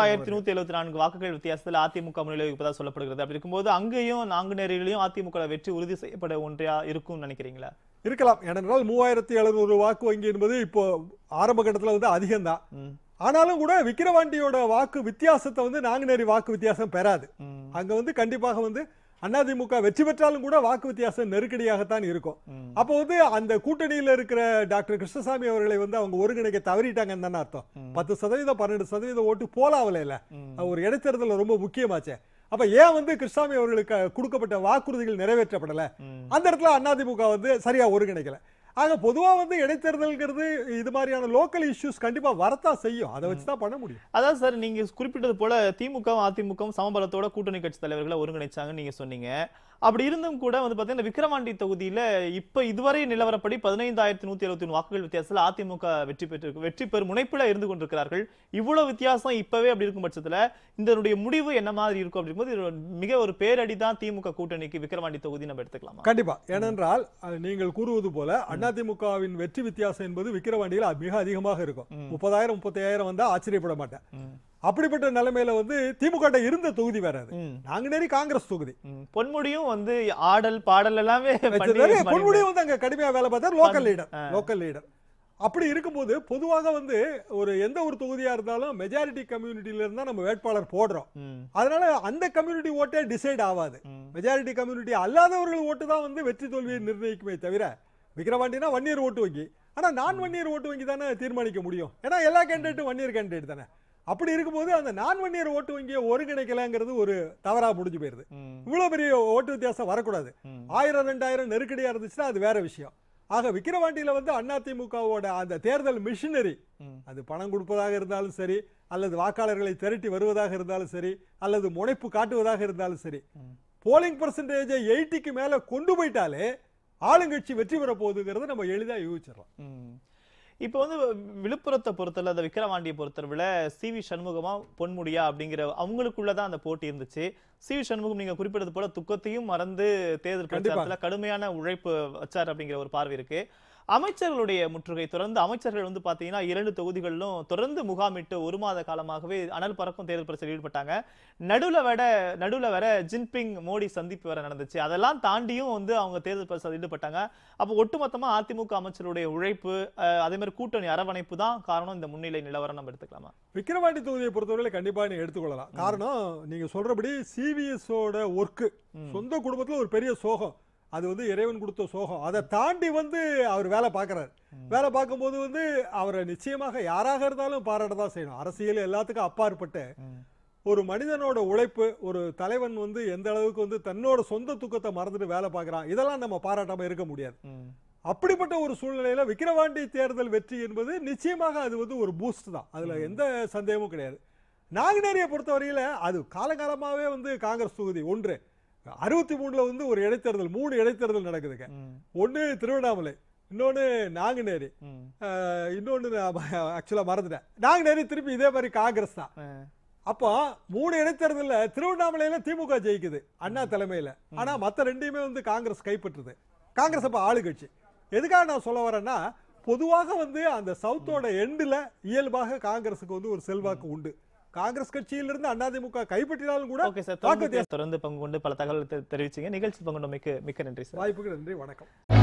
3174 வாக்குகள் வித்தியாசத்தில் அதிமுக முன்னிலை இருப்பதாக சொல்லப்படுகிறது. அப்படி இருக்கும்போது அங்கேயும் நாங்குநேரியிலையும் அதிமுக வெற்றி உறுதி செய்யப்பட ஒன்றையா இருக்கும் நினைக்கிறீங்களா? இருக்கலாம். ஏனென்றால் 3700 வாக்கு வங்கி என்பது இப்போ ஆரம்ப கட்டத்தில் வந்து அதிகம்தான். ஆனாலும் கூட விக்கிரவாண்டியோட வாக்கு வித்தியாசத்தை வந்து நாங்குநேரி வாக்கு வித்தியாசம் பெறாது. அங்க வந்து கண்டிப்பாக வந்து அதிமுக வெற்றி பெற்றாலும் கூட வாக்கு வித்தியாசம் நெருக்கடியாகத்தான் இருக்கும். அப்போ வந்து அந்த கூட்டணியில இருக்கிற டாக்டர் கிருஷ்ணசாமி அவர்களை வந்து அவங்க ஒருங்கிணைக்க தவறிட்டாங்கன்னு தானே அர்த்தம். 10% 12% ஓட்டு போலாவல இல்ல, ஒரு இடைத்தேர்தல் ரொம்ப முக்கியமாச்சே. அப்ப ஏன் வந்து கிருஷ்ணசாமி அவர்களுக்கு கொடுக்கப்பட்ட வாக்குறுதிகள் நிறைவேற்றப்படல? அந்த இடத்துல அதிமுக வந்து சரியா ஒருங்கிணைக்கல. ஆக பொதுவா வந்து இடைத்தேர்தல்ங்கிறது இது மாதிரியான லோக்கல் இஷ்யூஸ் கண்டிப்பா வரத்தான் செய்யும். அதை வச்சுதான் பண்ண முடியும். அதாவது சார், நீங்க குறிப்பிட்டது போல திமுகவும் அதிமுகவும் சமபலத்தோட கூட்டணி கட்சி தலைவர்களை ஒருங்கிணைச்சாங்கன்னு நீங்க சொன்னீங்க. அப்படி இருந்தும் கூட வந்து பாத்தீங்கன்னா விக்கிரவாண்டி தொகுதியில இப்ப இதுவரை நிலவரப்படி 15,171 வாக்குகள் வித்தியாசத்தில் அதிமுக வெற்றி பெறும் முனைப்புல இருந்து கொண்டிருக்கிறார்கள். இவ்வளவு வித்தியாசம் இப்பவே அப்படி இருக்கும் பட்சத்துல இதனுடைய முடிவு என்ன மாதிரி இருக்கும் அப்படிங்கும்போது மிக ஒரு பேரடி தான் திமுக கூட்டணிக்கு விக்கிரவாண்டி தொகுதி நம்ம எடுத்துக்கலாமா? கண்டிப்பா. ஏனென்றால் நீங்கள் கூறுவது போல அதிமுகவின் வெற்றி வித்தியாசம் என்பது விக்கிரவாண்டியில் மிக அதிகமாக இருக்கும். 30,000 35,000 வந்தா ஆச்சரியப்பட மாட்டேன். அப்படிப்பட்ட நிலைமையில வந்து திமுக இருந்த தொகுதி வேற. அது நாங்குநேரி காங்கிரஸ் தொகுதி. பொன்முடியும் வந்து ஆடல் பாடல் எல்லாமே பொன்முடியும் வந்து அங்க கடுமையா வேலை பார்த்தா லோக்கல் லீடர். அப்படி இருக்கும்போது பொதுவாக வந்து எந்த ஒரு தொகுதியா இருந்தாலும் மெஜாரிட்டி கம்யூனிட்டியில இருந்தா நம்ம வேட்பாளர் போடுறோம். அதனால அந்த கம்யூனிட்டி ஓட்டே டிசைட் ஆகாது. மெஜாரிட்டி கம்யூனிட்டி அல்லாதவர்கள் ஓட்டு தான் வந்து வெற்றி தோல்வியை நிர்ணயிக்குமே தவிர, விக்கிரவாண்டினா வன்னியர் ஓட்டு வங்கி, ஆனா நான் வன்னியர் ஓட்டு வங்கி தானே தீர்மானிக்க முடியும். ஏன்னா எல்லா கேண்டிடேட்டும் வன்னியர் கேண்டிடேட் தானே. அப்படி இருக்கும்போது அந்த நான் வன்னியர் ஓட்டு வங்கியை ஒருங்கிணைக்கலங்கிறது ஒரு தவறா முடிஞ்சு போயிருது. இவ்வளவு பெரிய ஓட்டு வித்தியாசம் வரக்கூடாது. 1000-2000 நெருக்கடியா இருந்துச்சுன்னா அது வேற விஷயம். ஆக விக்கிரவாண்டியில வந்து அதிமுகவோட அந்த தேர்தல் மிஷினரி, அது பணம் கொடுப்பதாக இருந்தாலும் சரி, அல்லது வாக்காளர்களை திரட்டி வருவதாக இருந்தாலும் சரி, அல்லது முனைப்பு காட்டுவதாக இருந்தாலும் சரி, போலிங் பெர்சன்டேஜை 80க்கு மேல கொண்டு போயிட்டாலே ஆளுங்கட்சி வெற்றி பெற போகுதுங்கிறத நம்ம எளிதா யூகிச்சிடலாம். இப்ப வந்து விழுப்புரத்தை பொறுத்தல, அந்த விக்கிரவாண்டியை பொறுத்தவரை சி.வி. சண்முகமா பொன்முடியா அப்படிங்கிற அவங்களுக்குள்ளதான் அந்த போட்டி இருந்துச்சு. சி.வி. சண்முகம் நீங்க குறிப்பிட்டது போல துக்கத்தையும் மறந்து தேர்தல் பிரச்சாரத்துல கடுமையான உழைப்பு வச்சார் அப்படிங்கிற ஒரு பார்வை இருக்கு. அமைச்சர்களுடைய முற்றுகை தொடர்ந்து அமைச்சர்கள் வந்து பாத்தீங்கன்னா 2 தொகுதிகளிலும் தொடர்ந்து முகாமிட்டு 1 மாத காலமாகவே அனல் பறக்கும் தேர்தல் பிரச்சாரத்தில் ஈடுபட்டாங்க. நடுவுல வர ஜின்பிங் மோடி சந்திப்பு வர நடந்துச்சு. அதெல்லாம் தாண்டியும் வந்து அவங்க தேர்தல் பிரச்சாரத்தில் ஈடுபட்டாங்க. அப்போ ஒட்டுமொத்தமா அதிமுக அமைச்சருடைய உழைப்பு அதே மாதிரி கூட்டணி அரவணைப்பு தான் காரணம் இந்த முன்னிலை நிலவரம் நம்ம எடுத்துக்கலாமா? விக்கிரவாண்டி தொகுதியை பொறுத்தவரை கண்டிப்பா நீங்க எடுத்துக்கொள்ளலாம். காரணம் நீங்க சொல்றபடி சிவிஎஸ் ஓட ஒர்க் சொந்த குடும்பத்துல ஒரு பெரிய சோகம், அது வந்து இறைவன் கொடுத்த சோகம். அதை தாண்டி வந்து அவர் வேலை பார்க்கிறார். வேலை பார்க்கும்போது வந்து அவரை நிச்சயமாக யாராக இருந்தாலும் பாராட்டதான் செய்யணும். அரசியல் எல்லாத்துக்கும் அப்பாற்பட்டு ஒரு மனிதனோட உழைப்பு, ஒரு தலைவன் வந்து எந்த அளவுக்கு வந்து தன்னோட சொந்த துக்கத்தை மறந்துட்டு வேலை பார்க்கிறான், இதெல்லாம் நம்ம பாராட்டாம இருக்க முடியாது. அப்படிப்பட்ட ஒரு சூழ்நிலையில விக்கிரவாண்டி தேர்தல் வெற்றி என்பது நிச்சயமாக அது வந்து ஒரு பூஸ்ட் தான், அதுல எந்த சந்தேகமும் கிடையாது. நாங்குநேரியை பொறுத்தவரையில அது காலகாலமாவே வந்து காங்கிரஸ் தொகுதி 1 63ல வந்து ஒரு இடைத்தேர்தல் 3 இடைத்தேர்தல் நடக்குதுங்க. ஒன்னு திருவண்ணாமலை, இன்னொன்னு நாங்குநேரி, இன்னொன்னு ஆக்சுவலா மறந்துட்டேன். நாங்குநேரி திருப்பி இதே மாதிரி காங்கிரஸ் தான். அப்போ 3 இடைத்தேர்தல்ல திருவண்ணாமலையில திமுக ஜெயிக்குது அண்ணா தலைமையில. ஆனா மத்த 2யுமே வந்து காங்கிரஸ் கைப்பற்றுது. காங்கிரஸ் அப்ப ஆளுங்கட்சி. எதுக்காக நான் சொல்ல வரேன்னா, பொதுவாக வந்து அந்த சவுத்தோட எண்டுல இயல்பாக காங்கிரஸுக்கு வந்து ஒரு செல்வாக்கு உண்டு. காங்கிரஸ் கட்சியிலிருந்து அதிமுக கைப்பற்றினாலும் கூட தொடர்ந்து பங்கு கொண்டு பல தகவல் தெரிவிச்சீங்க. நிகழ்ச்சி பங்கு மிக்க நன்றி சார். வாய்ப்புக்கு நன்றி, வணக்கம்.